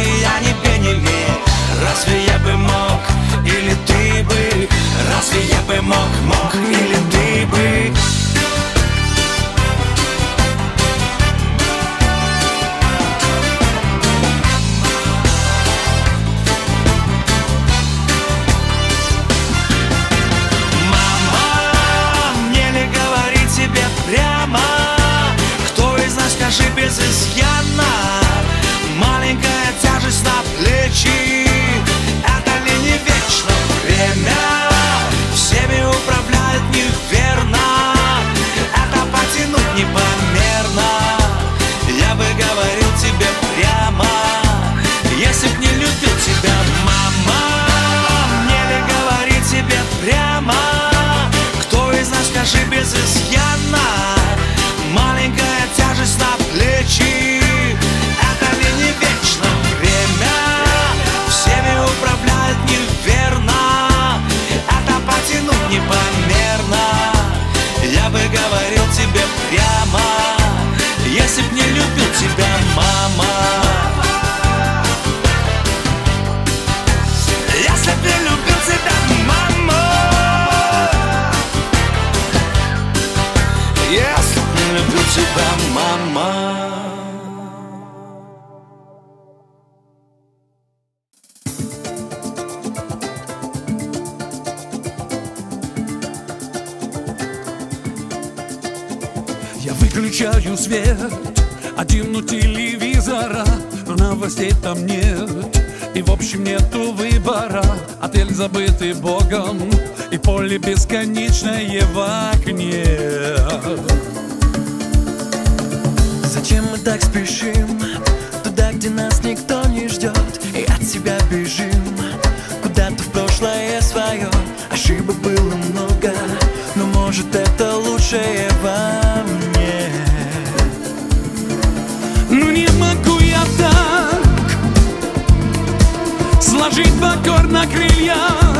выключаю свет, один у телевизора, но новостей там нет. И в общем нету выбора, отель забытый Богом и поле бесконечное в окне. Зачем мы так спешим туда, где нас никто не ждет, и от себя бежим куда-то в прошлое свое? Ошибок было много, но может это лучшее во мне. Ну не могу я так сложить в аккорд на крылья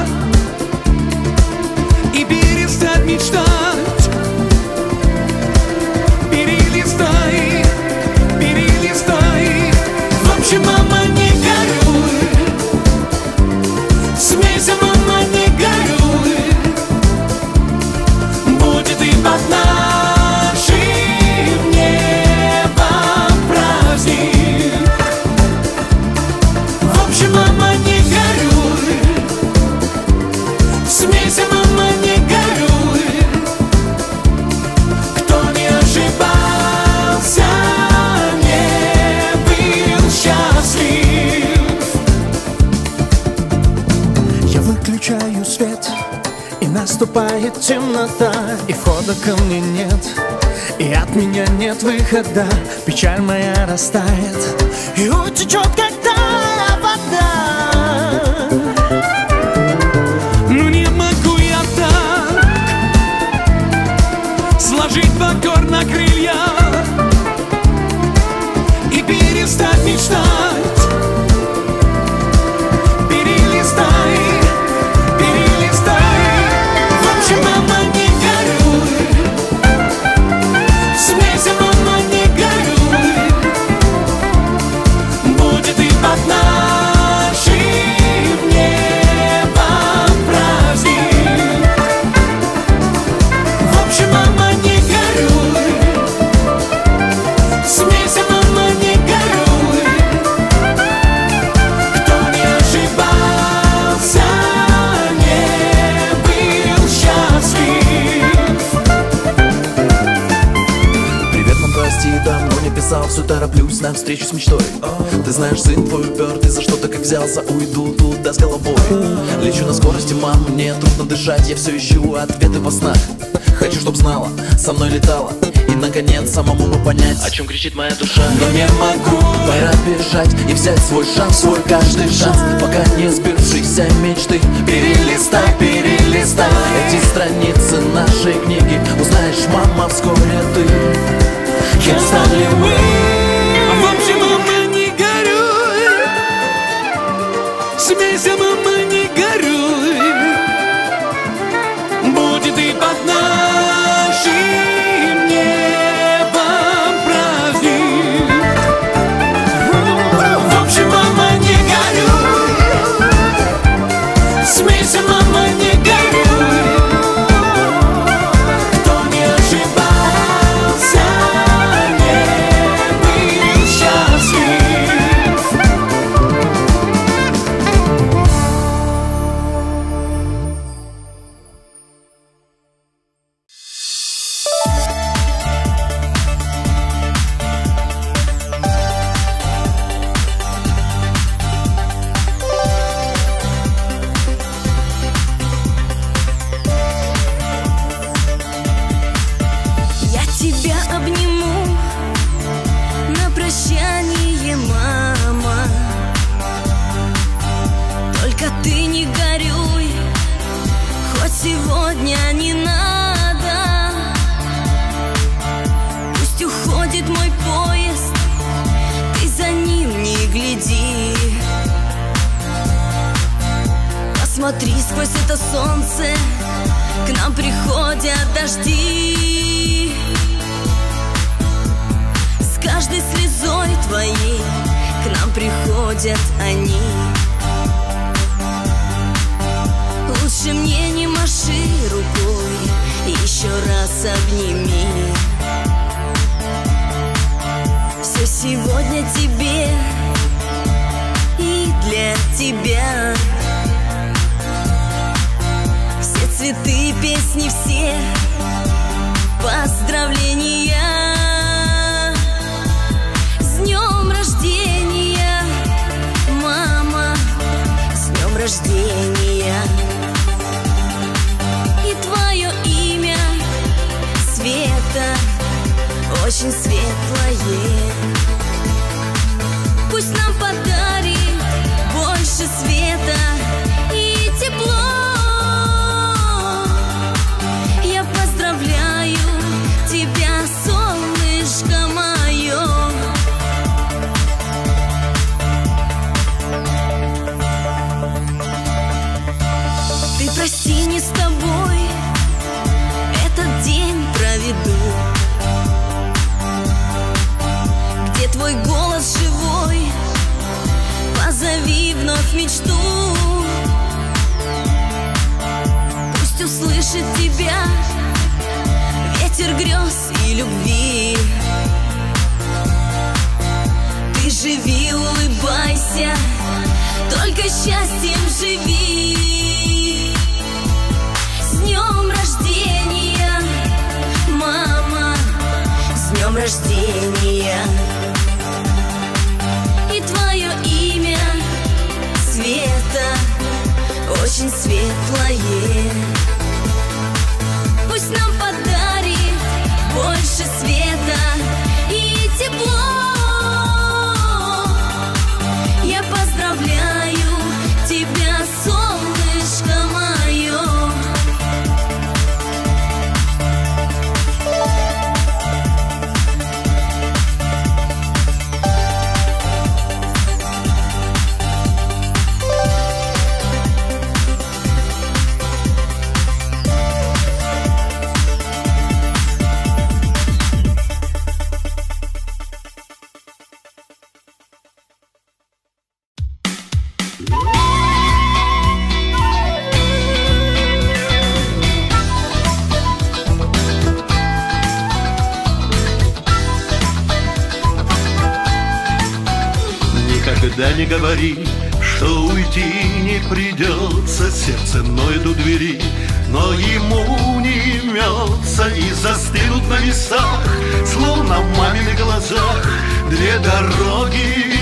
и перестать мечтать. Перелистай, перелистай. В общем, мама, не горюй, смейся, мама, не горюй, будет и под нашим небом праздник. В общем, мама, не горюй, смейся, мама, не горюй. Кто не ошибался, не был счастлив. Я выключаю свет, и наступает темнота, и входа ко мне нет, и от меня нет выхода. Печаль моя растает и утечет, когда вода. Ну не могу я так сложить в аккорд на крылья и перестать мечтать. Перелистай, перелистай. В общем, мама, не горюй, смейся, мама, не горюй, будет и под нашим небом праздник. В общем, мама, не горюй, смейся, мама, не горюй. Кто не ошибался, не был счастлив. Привет, мам, прости, давно не писал, все тороплюсь на встречу с мечтой. Ты знаешь, сын твой упертый, за что-то как взялся, уйду туда с головой. Лечу на скорости, мам, мне трудно дышать, я все ищу ответы во снах. Хочу, чтоб знала, со мной летала, и наконец самому бы понять, о чем кричит моя душа. Но не могу, пора бежать и взять свой шанс, свой каждый шанс, пока не сбившиеся мечты. Перелистай, перелистай эти страницы нашей книги, узнаешь, мама, вскоре ты, кем стали мы. В общем, мама, не горюй, смейся, мама, не горюй, будет и под нашим небом праздник. В общем, мама, не горюй, смейся, мама, не горюй. Кто не ошибался, не был счастлив. Я тебя обниму на прощание, мама. Только ты не горюй, хоть сегодня не надо. Пусть уходит мой поезд, ты за ним не гляди. Посмотри, сквозь это солнце к нам приходят дожди. С каждой слезой твоей к нам приходят они. Лучше мне не маши рукой, еще раз обними. Все сегодня тебе и для тебя. Все цветы, песни, все поздравления. Озови вновь мечту, пусть услышит тебя ветер грез и любви. Ты живи, улыбайся, только счастьем живи. С днем рождения, мама, с днем рождения. И твое имя Света очень светлое. Пусть нам подарит больше света и тепло. Я поздравляю тебя, солнышко мое. Никогда не говори, что уйти не придется. Сердце ноет у двери, но ему не имется. И застынут на весах, словно в маминых глазах, две дороги.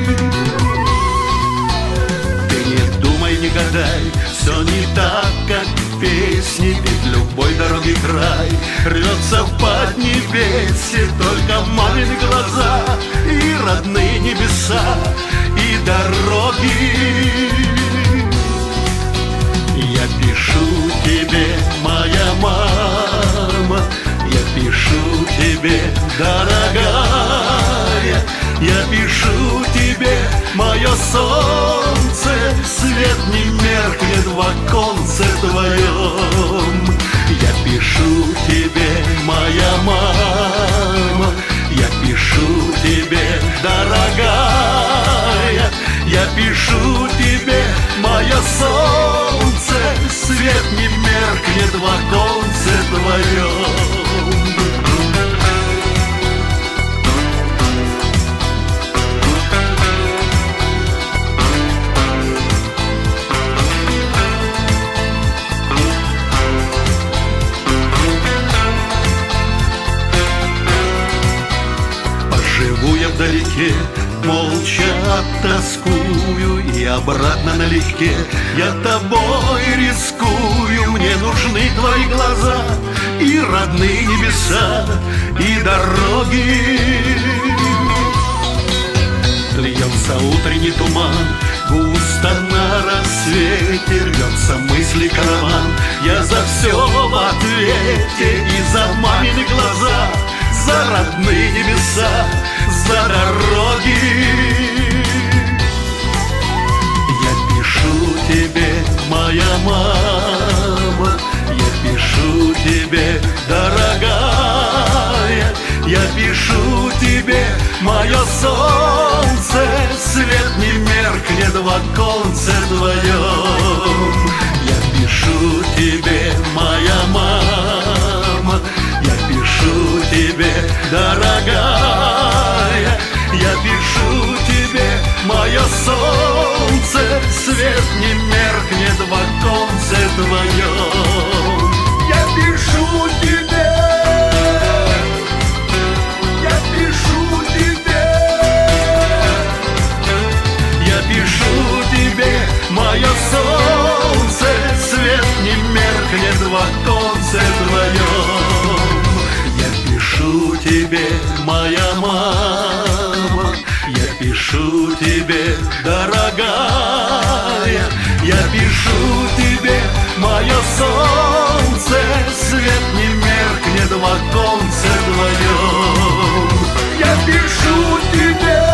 Ты не думай, не гадай, все не так, как в песне. Ведь любой дороги край рвется в поднебесье. Только мамины глаза и родные небеса, и дороги. Я пишу тебе, моя мама, я пишу тебе, дорогая. Я пишу тебе, мое солнце, свет не меркнет в оконце твоем. Я пишу тебе, моя мама, я пишу тебе, дорогая. Я пишу тебе, мое солнце, свет не меркнет в оконце твоем. Поживу я вдалеке, молча оттоскую, и обратно налегке я тобой рискую. Мне нужны твои глаза и родные небеса, и дороги. Льется утренний туман, густо на рассвете, рвется мысли караван. Я за все в ответе, и за мамины глаза, за родные небеса, за дороги. Я пишу тебе, моя мама, я пишу тебе, дорогая. Я пишу тебе, мое солнце, свет не меркнет в оконце твоем. Я пишу тебе, моя мама, я пишу тебе, дорогая. Я пишу тебе, мое солнце, свет не меркнет в оконце твоем. Я пишу тебе, я пишу тебе, я пишу тебе, мое солнце, свет не меркнет в оконце твоем. Я пишу тебе, моя мама, я пишу тебе, дорогая. Я пишу тебе, мое солнце, свет не меркнет в оконце твоем. Я пишу тебе.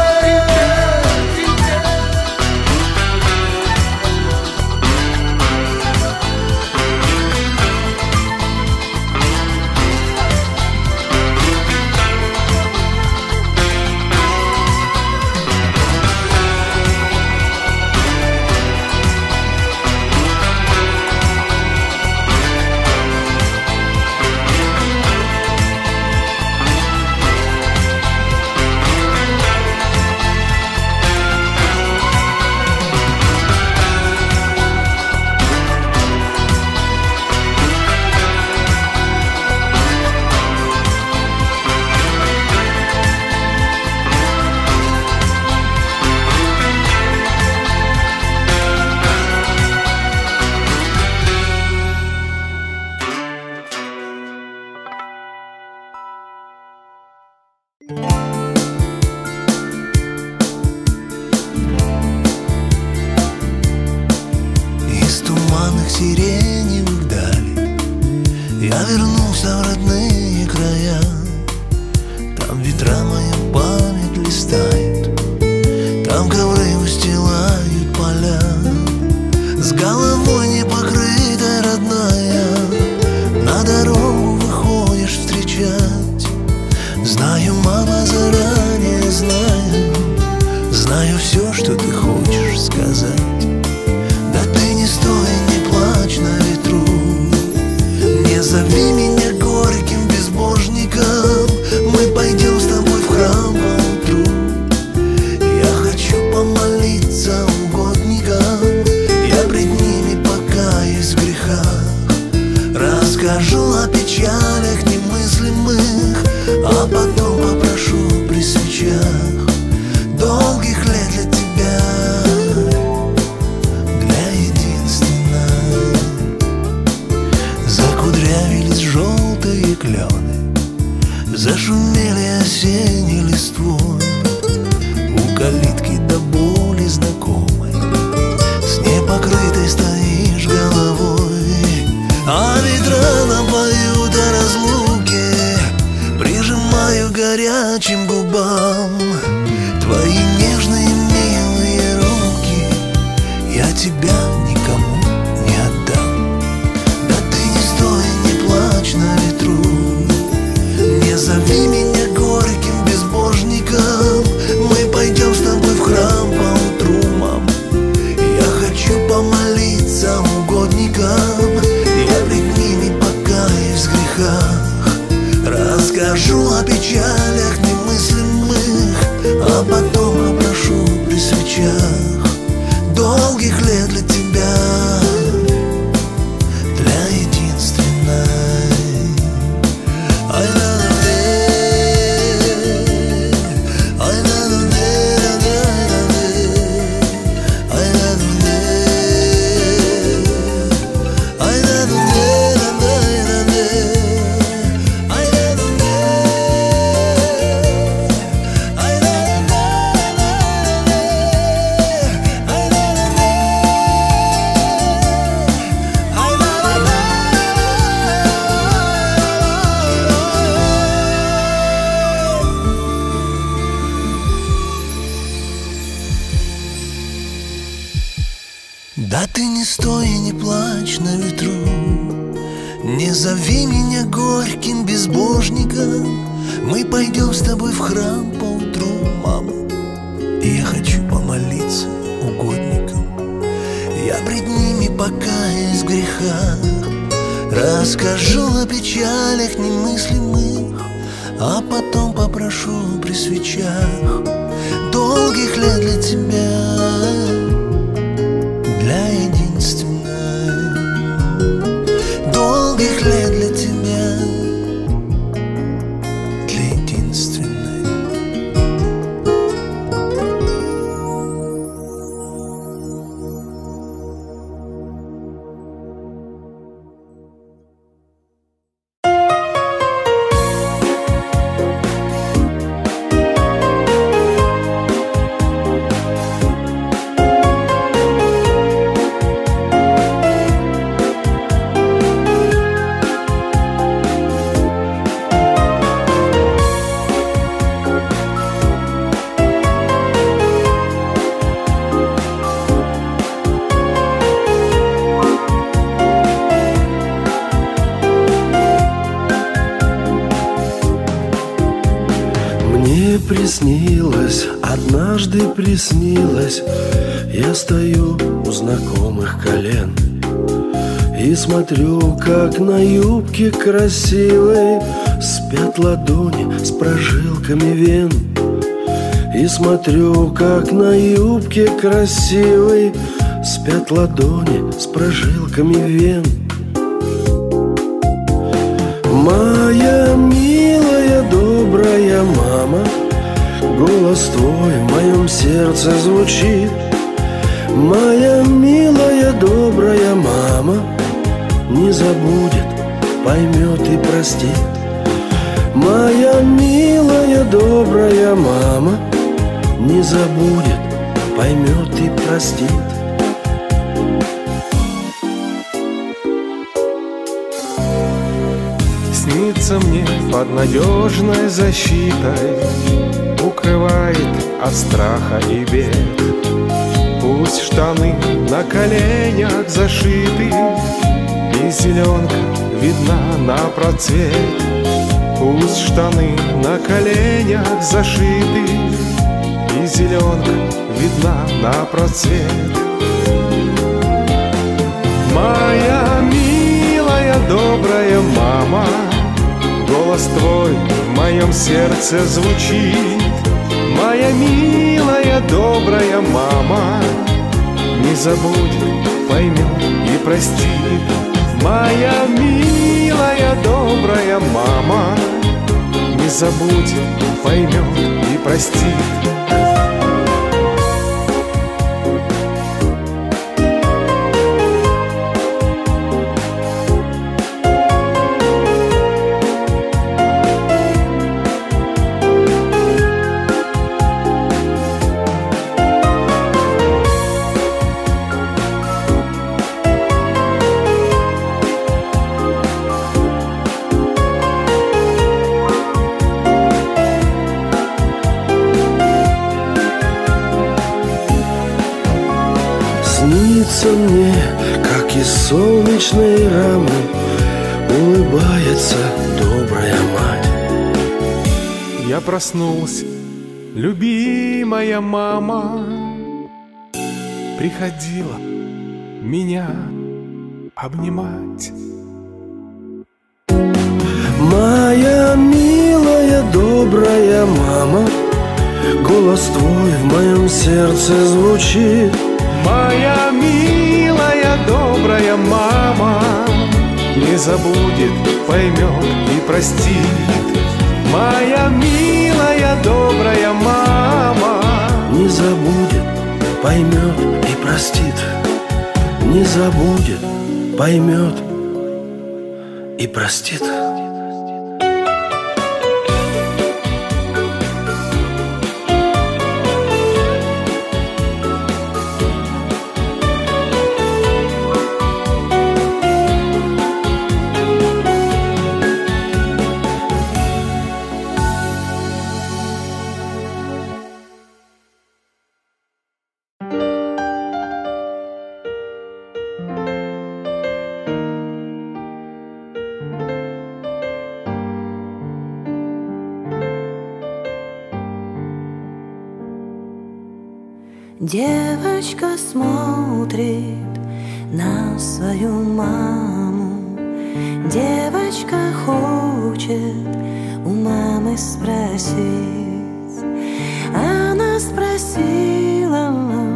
запах сиреневых далей. Я вернулся в родные края. Там ветра мою память листает, там ковры устилают поля. С головой не покрытая родная, на дорогу выходишь встречать. Знаю, мама, заранее знаю, знаю все, что ты хочешь сказать. Да ты не стой, не плачь на ветру, не зови меня горьким безбожником. Мы пойдем с тобой в храм поутру. Я хочу помолиться угодникам, я пред ними покаюсь в грехах. Расскажу о печалях немыслимых, а потом попрошу при свечах долгих лет для тебя, для единственной. Закудрявились желтые клены, зашумели осенней листвой. У калитки до боли знакомой с непокрытой стоишь головой. А ветра напоют о разлуке, прижимаю горячим губам твои нежные милые руки. Я тебя никому не отдам. Да ты не стой, не плачь на ветру, не зови меня горьким безбожником. Мы пойдем с тобой в храм поутру, мам. Я хочу помолиться угодникам, я пред ними покаюсь в грехах. Расскажу о печалях немыслимых, а потом попрошу при свечах долгих лет для тебя, для единственной. Да ты не стой и не плачь на ветру, не зови меня горьким безбожником. Мы пойдем с тобой в храм поутру, мама. И я хочу помолиться угодникам, я пред ними покаюсь в грехах. Расскажу о печалях немыслимых, а потом попрошу при свечах долгих лет для тебя, для единственной. Долгих лет для тебя, для единственной. Приснилось, однажды приснилось, я стою у знакомых колен и смотрю, как на юбке красивой спят ладони с прожилками вен. И смотрю, как на юбке красивой спят ладони с прожилками вен. Моя милая, добрая мама, голос твой в моем сердце звучит. Моя милая, добрая мама не забудет, поймет и простит. Моя милая, добрая мама не забудет, поймет и простит. снится мне под надежной защитой, укрывает от страха и бед. Пусть штаны на коленях зашиты, и зеленка видна на процвет. Пусть штаны на коленях зашиты, и зеленка видна на процвет. Моя милая, добрая мама, голос твой в моем сердце звучит. Моя милая, добрая мама не забудет, поймет и простит. Моя милая, добрая мама не забудет, поймет и простит. Снится мне, как из солнечной рамы улыбается добрая мать. Я проснулся, любимая мама приходила меня обнимать. Моя милая, добрая мама, голос твой в моем сердце звучит. Моя милая, добрая мама не забудет, поймет и простит. Моя милая, добрая мама не забудет, поймет и простит. Не забудет, поймет и простит. Девочка смотрит на свою маму. Девочка хочет у мамы спросить. Она спросила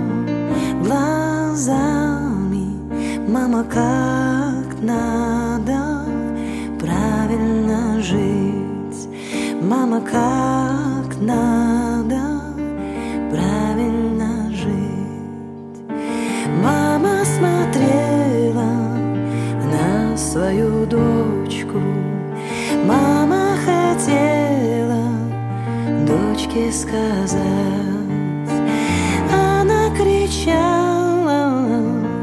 глазами: мама, как надо правильно жить? Мама, как надо правильно жить? Мама смотрела на свою дочку. Мама хотела дочке сказать. Она кричала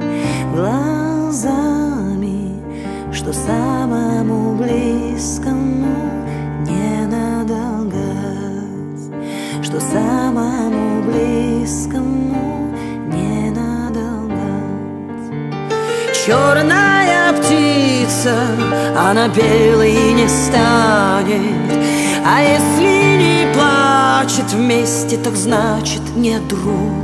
глазами, что самому близкому не надо лгать, что самому близкому не надо лгать. Черная птица, она белой не станет, а если не плачет вместе, так значит не друг.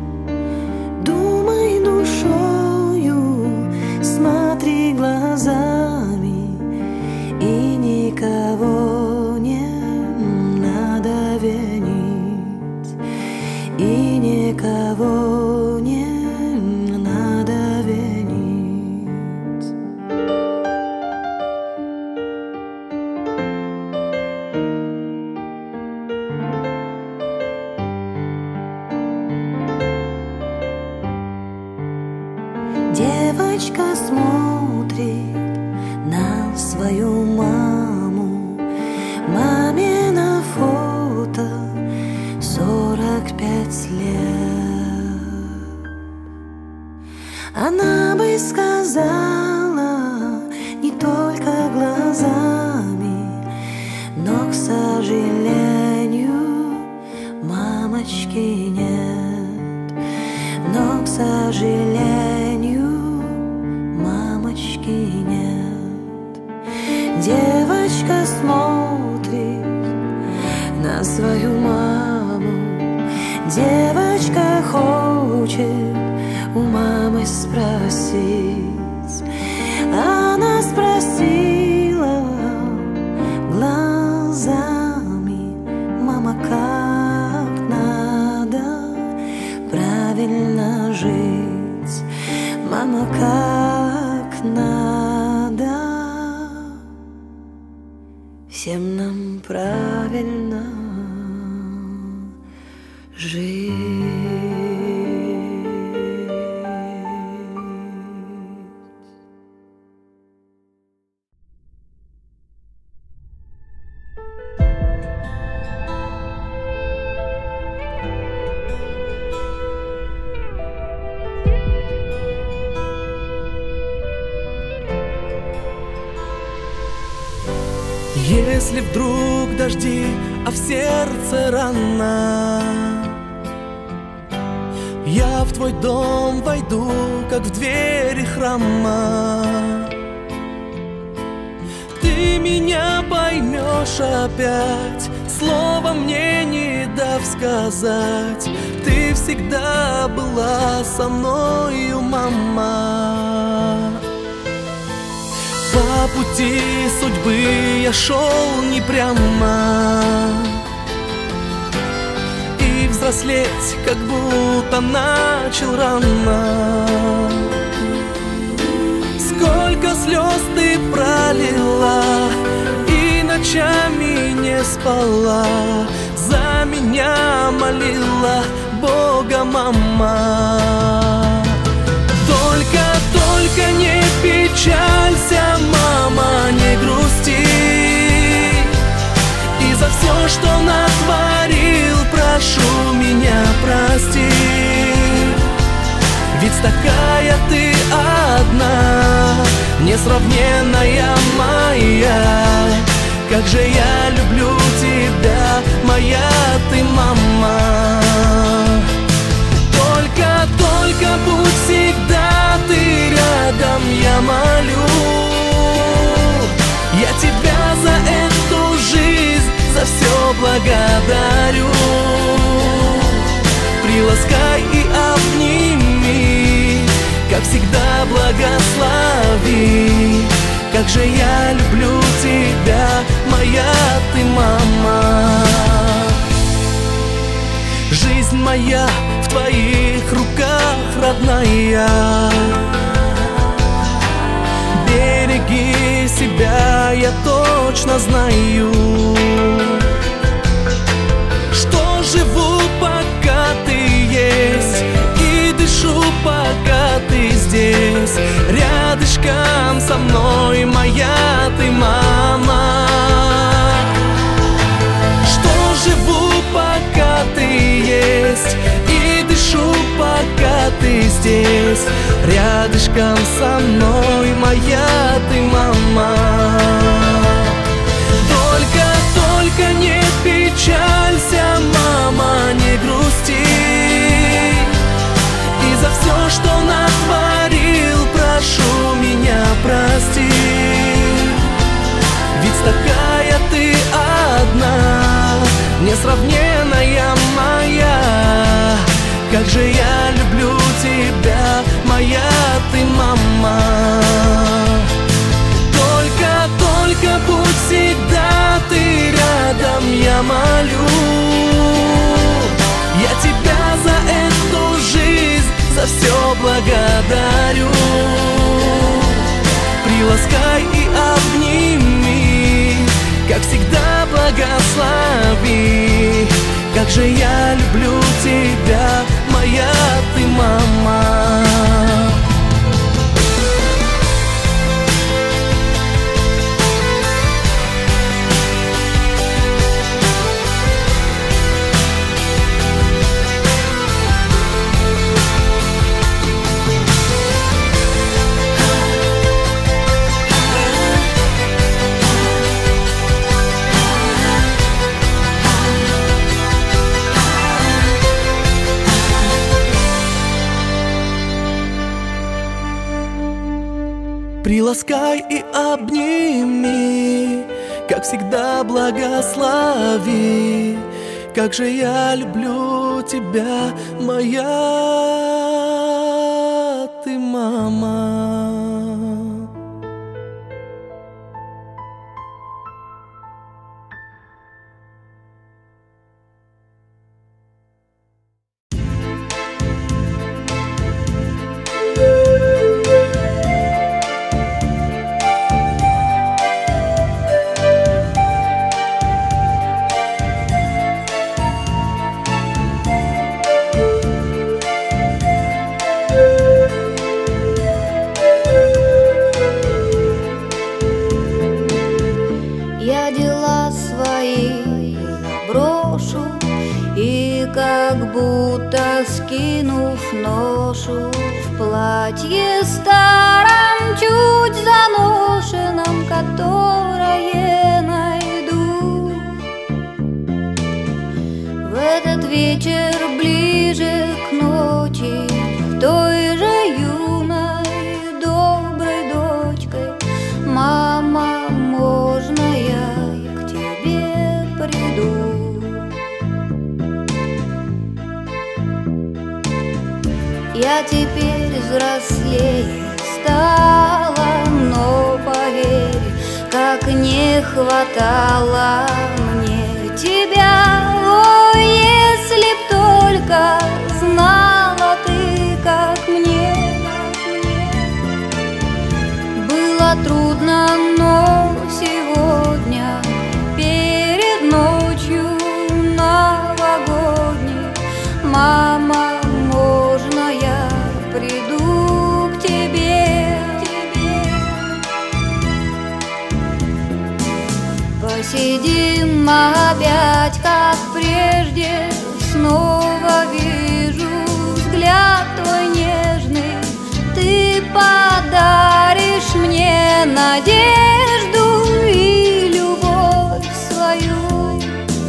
Думай душою, смотри глазами, и никого не надо винить, и никого не надо винить. Девочка смотрит на свою маму. Маме на фото сорок пять лет. Она бы сказала не только глазами, сожалению, мамочки нет. Но, к сожалению, мамочки нет. Девочка смотрит на свою маму, девочка хочет у мамы спросить. Она спросила глазами: мама, как надо правильно жить? Мама, как надо всем нам правильно жить? Если вдруг дожди, а в сердце рана, я в твой дом войду, как в двери храма. Ты меня поймешь опять, слова мне не дав сказать. Ты всегда была со мною, мама. По пути судьбы я шел не прямо, и взрослеть как будто начал рано. Сколько слез ты пролила и ночами не спала, за меня молила Бога, мама. Только, только не печалься, мама, не грусти. И за все, что натворил, прошу меня прости. Ведь такая ты одна, несравненная моя. Как же я люблю тебя, моя ты мама. Только, только будь всегда ты рядом, я молю. Я тебя за эту жизнь, за все благодарю. Приласкай и обними, как всегда благослови. Как же я люблю тебя, моя ты мама. Жизнь моя в твоих руках, родная. Береги себя, я точно знаю, что живу, пока ты есть, и дышу, пока ты здесь. Рядышком со мной, моя ты мама. Что живу, пока ты есть, и дышу, пока ты здесь. Рядышком со мной, моя ты мама. Только, только не печалься, мама, не грусти. И за все, что натворил, прошу меня прости. Ведь такая ты одна, несравненная моя. Как же я люблю тебя, моя ты мама. Только, только будь всегда ты рядом, я молю. Я тебя за эту жизнь, за все благодарю. Приласкай и обними, как всегда благослови. Как же я люблю тебя, моя ты мама. Приласкай и обними, как всегда благослови. Как же я люблю тебя, моя ты мама. Я дела свои заброшу и как будто скинув ношу в платье старом, чуть заношенном, которое найду. В этот вечер ближе к ночи той же юной доброй дочкой: мама, можно я к тебе приду? Я теперь взрослее стала, но поверь, как не хватало мне тебя. О, если б только знала ты, как мне было трудно, но сегодня перед ночью новогодней: мама, можно я приду к тебе? Посидим опять, как прежде, снова вижу взгляд твой нежный. Ты подаришь мне надежду и любовь свою.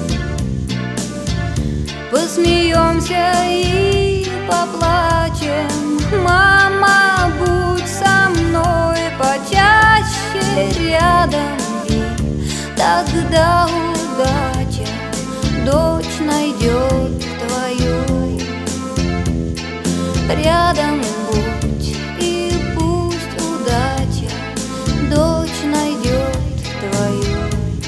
Посмеемся и поплачем, мама, будь со мной почаще рядом, и тогда удача дочь найдет твою. Рядом будь, и пусть удача дочь найдет твою.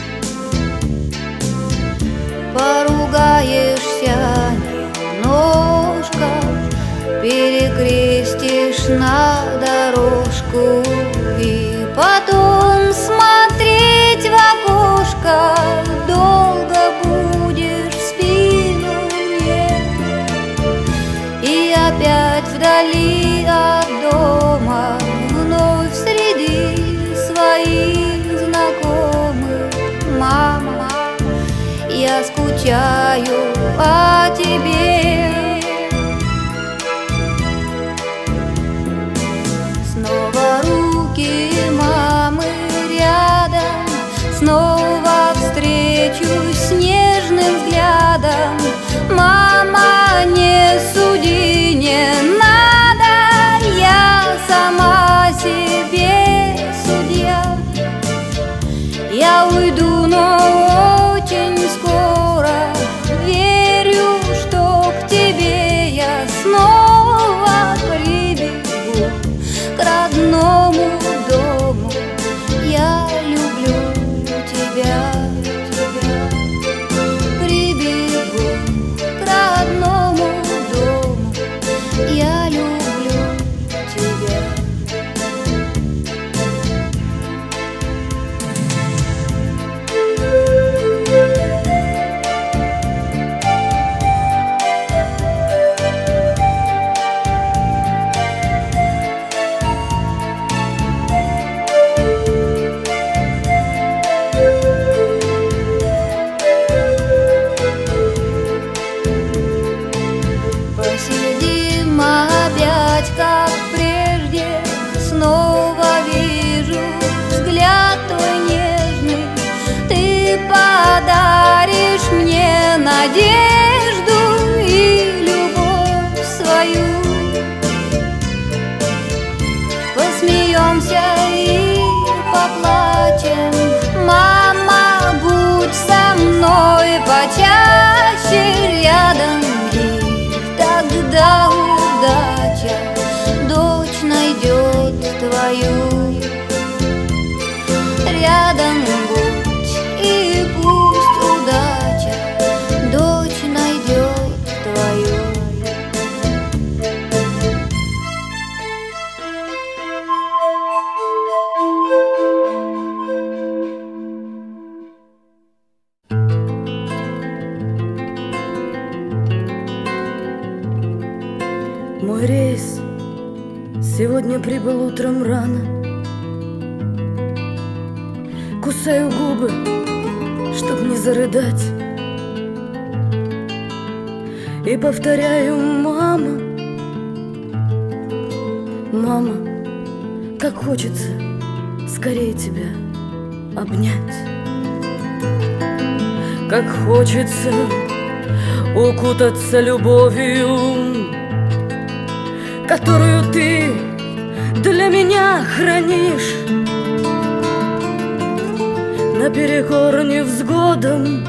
Поругаешься немножко, перекрестишь на дорожку, и потом смотреть в окошко долго будешь в спину мне. И опять вдали от дома, вновь среди своих знакомых: мама, я скучаю по тебе. Снова руки мамы рядом, снова встречусь с нежным взглядом. Мама, не суди, не надо, я сама себе судья. Я уйду, но очень скоро, верю, что к тебе я снова прибегу, к родному дому. Я люблю тебя, тебя. Прибегу к родному дому. Я люблю тебя. Посидим опять, как прежде, снова вижу взгляд твой нежный. Ты подаришь мне надежду и любовь свою. Посмеемся и твою. Рядом будь, и пусть удача дочь найдет твою. Мой рейс сегодня прибыл утром рано. Кусаю губы, чтоб не зарыдать, и повторяю: мама, мама, как хочется скорее тебя обнять, как хочется укутаться любовью, которую ты для меня хранишь, наперекор невзгодам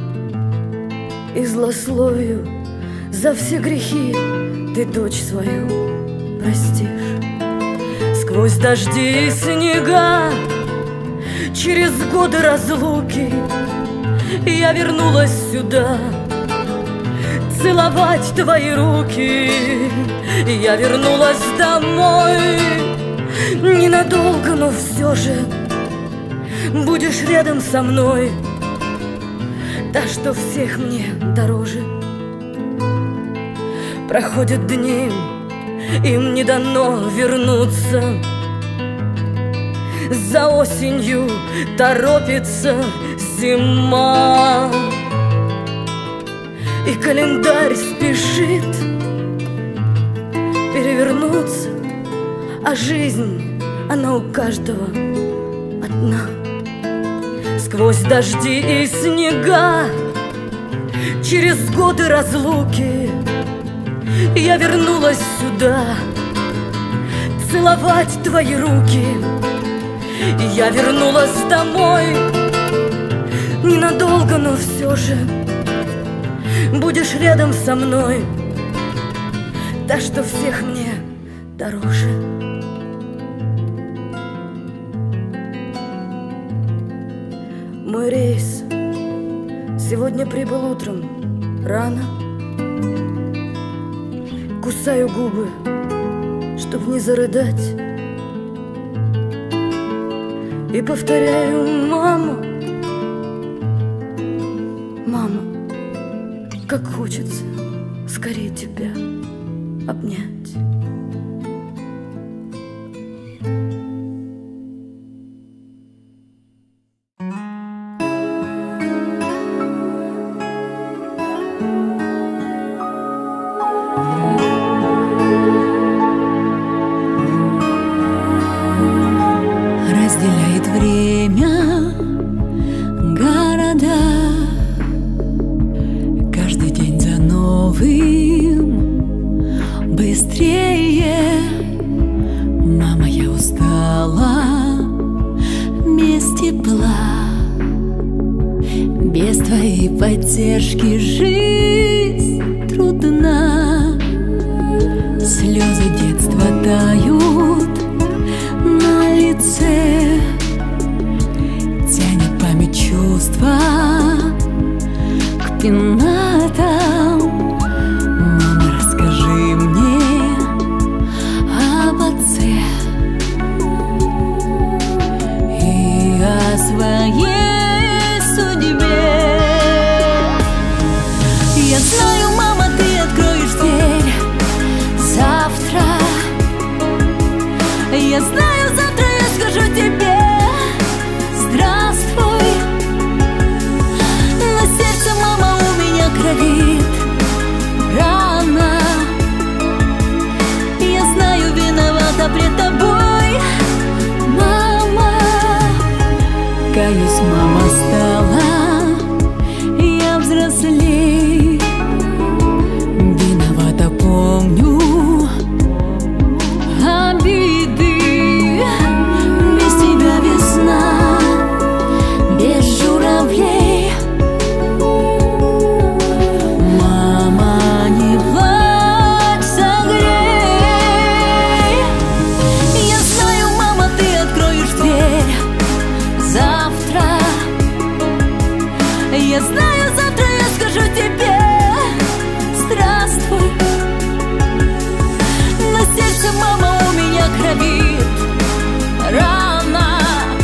и злословию. За все грехи ты дочь свою простишь. Сквозь дожди и снега, через годы разлуки я вернулась сюда целовать твои руки. Я вернулась домой ненадолго, но все же будешь рядом со мной, та, что всех мне дороже. Проходят дни, им не дано вернуться, за осенью торопится зима, и календарь спешит перевернуться, а жизнь, она у каждого одна. Сквозь дожди и снега, через годы разлуки я вернулась сюда целовать твои руки. Я вернулась домой ненадолго, но все же будешь рядом со мной, та, что всех мне дороже. Мой рейс сегодня прибыл утром рано. Кусаю губы, чтоб не зарыдать, и повторяю: мама, мама, как хочется скорее тебя обнять. Разделяет время города, каждый день за новым быстрее. Мама, я устала без тепла, без твоей поддержки жизнь трудна. Слезы детства тают на лице, тянет память чувства к пенатам. Мама, расскажи мне об отце и о своей судьбе. Я знаю, мама, ты откроешь дверь завтра. Я знаю, завтра я скажу тебе здравствуй. На сердце, мама, у меня кровит рана. Я знаю, виновата пред тобой, мама. Каюсь, мама, стала я взрослей. Виновата, помню обиды. меня кровит рана.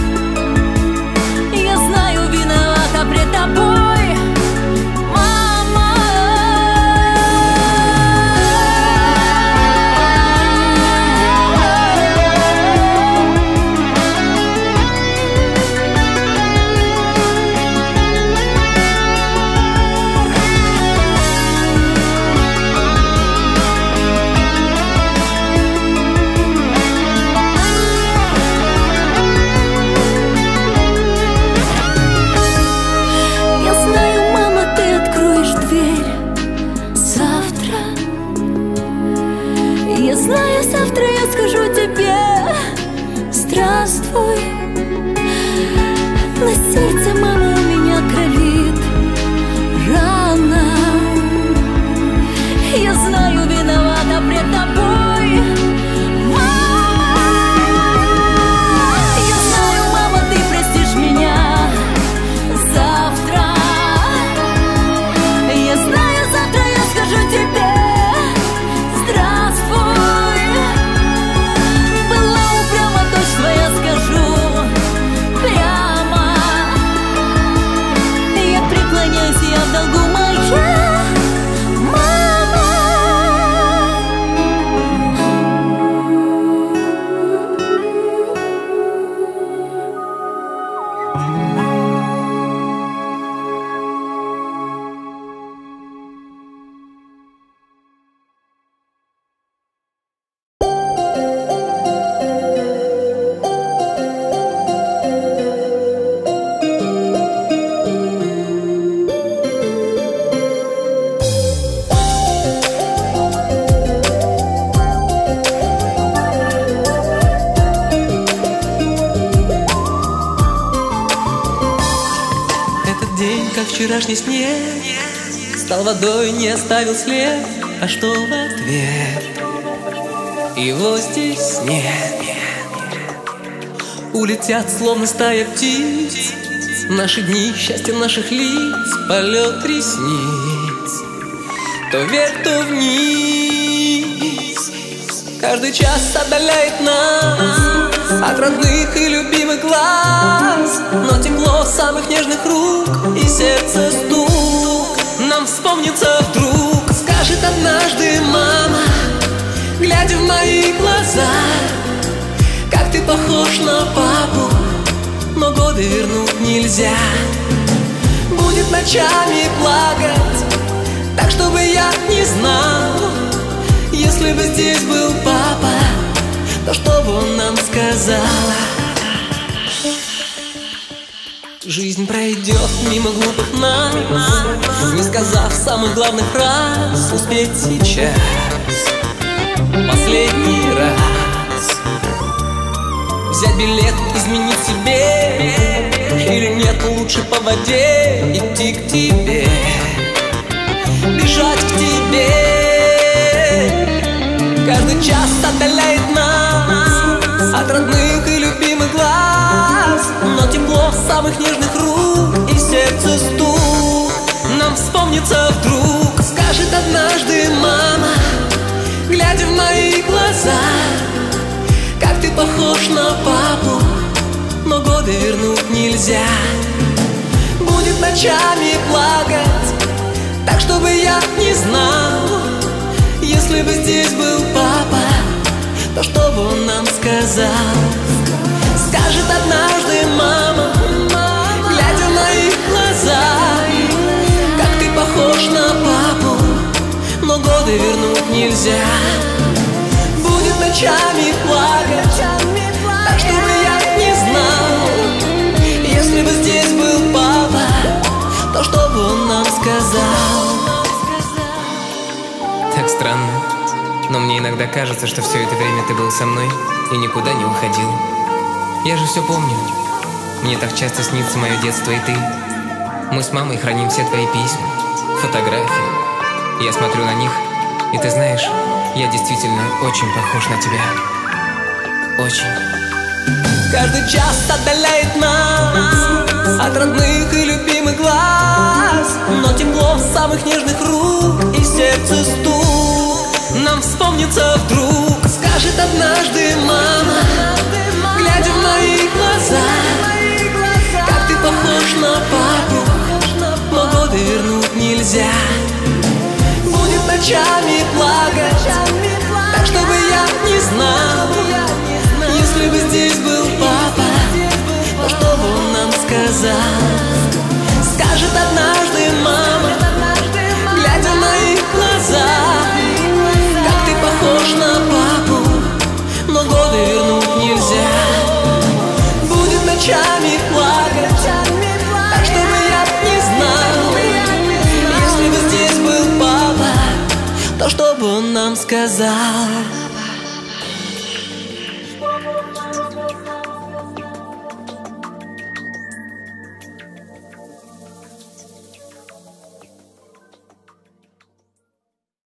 Я знаю, виновата пред тобой, мама. Я знаю, завтра я скажу тебе здравствуй. На сердце, мама, у меня кровит рана. Я знаю, виновата пред тобой, мама. Я знаю, мама, ты простишь меня завтра. Я знаю, завтра я скажу тебе здравствуй. Была упряма дочь твоя, скажу прямо. Я преклоняюсь, я в долгу, моя мама. Этот день, как вчерашний снег, стал водой, не оставил след. А что в ответ? Его здесь нет. Улетят, словно стая птиц, наши дни, счастье наших лиц, полет ресниц. То вверх, то вниз. Каждый час отдаляет нас от родных и любимых глаз, но тепло самых нежных рук и сердце стук нам вспомнится вдруг. Скажет однажды мама, глядя в мои глаза, как ты похож на папу, но годы вернуть нельзя. Будет ночами плакать, так чтобы я не знал. Если бы здесь был папа, то что бы он нам сказал? Жизнь пройдет мимо глупых нас, не сказав самых главных фраз. Успеть сейчас, последний раз, взять билет, изменить себе, или нет, лучше по воде идти к тебе, бежать к тебе. Каждый час отдаляет нас от родных и любимых глаз, но тепло самых нежных рук и сердце стук нам вспомнится вдруг. Скажет однажды мама, глядя в мои глаза, как ты похож на папу, но годы вернуть нельзя. Будет ночами плакать, так чтобы я не знал. Если бы здесь был папа, то что бы он нам сказал? Скажет однажды мама, глядя в мои глаза, как ты похож на папу, но годы вернуть нельзя. Будет ночами плакать, так чтобы я не знал. Если бы здесь был папа, то что бы он нам сказал? Так странно, но мне иногда кажется, что все это время ты был со мной и никуда не уходил. Я же все помню. Мне так часто снится мое детство и ты. Мы с мамой храним все твои письма, фотографии. Я смотрю на них, и ты знаешь, я действительно очень похож на тебя. Очень. Каждый час отдаляет нас от родных и любимых глаз, но тепло самых нежных рук и сердце стук нам вспомнится вдруг. Скажет однажды мама, нельзя. Будет ночами плакать, так чтобы я не знал. Если бы здесь был папа, то что бы он нам сказал? Скажет однажды мама, глядя в мои глаза, как ты похож на папу, но годы вернуть нельзя. Будет ночами плакать, так чтобы я не знал. Если бы здесь был папа, то что бы он нам сказал?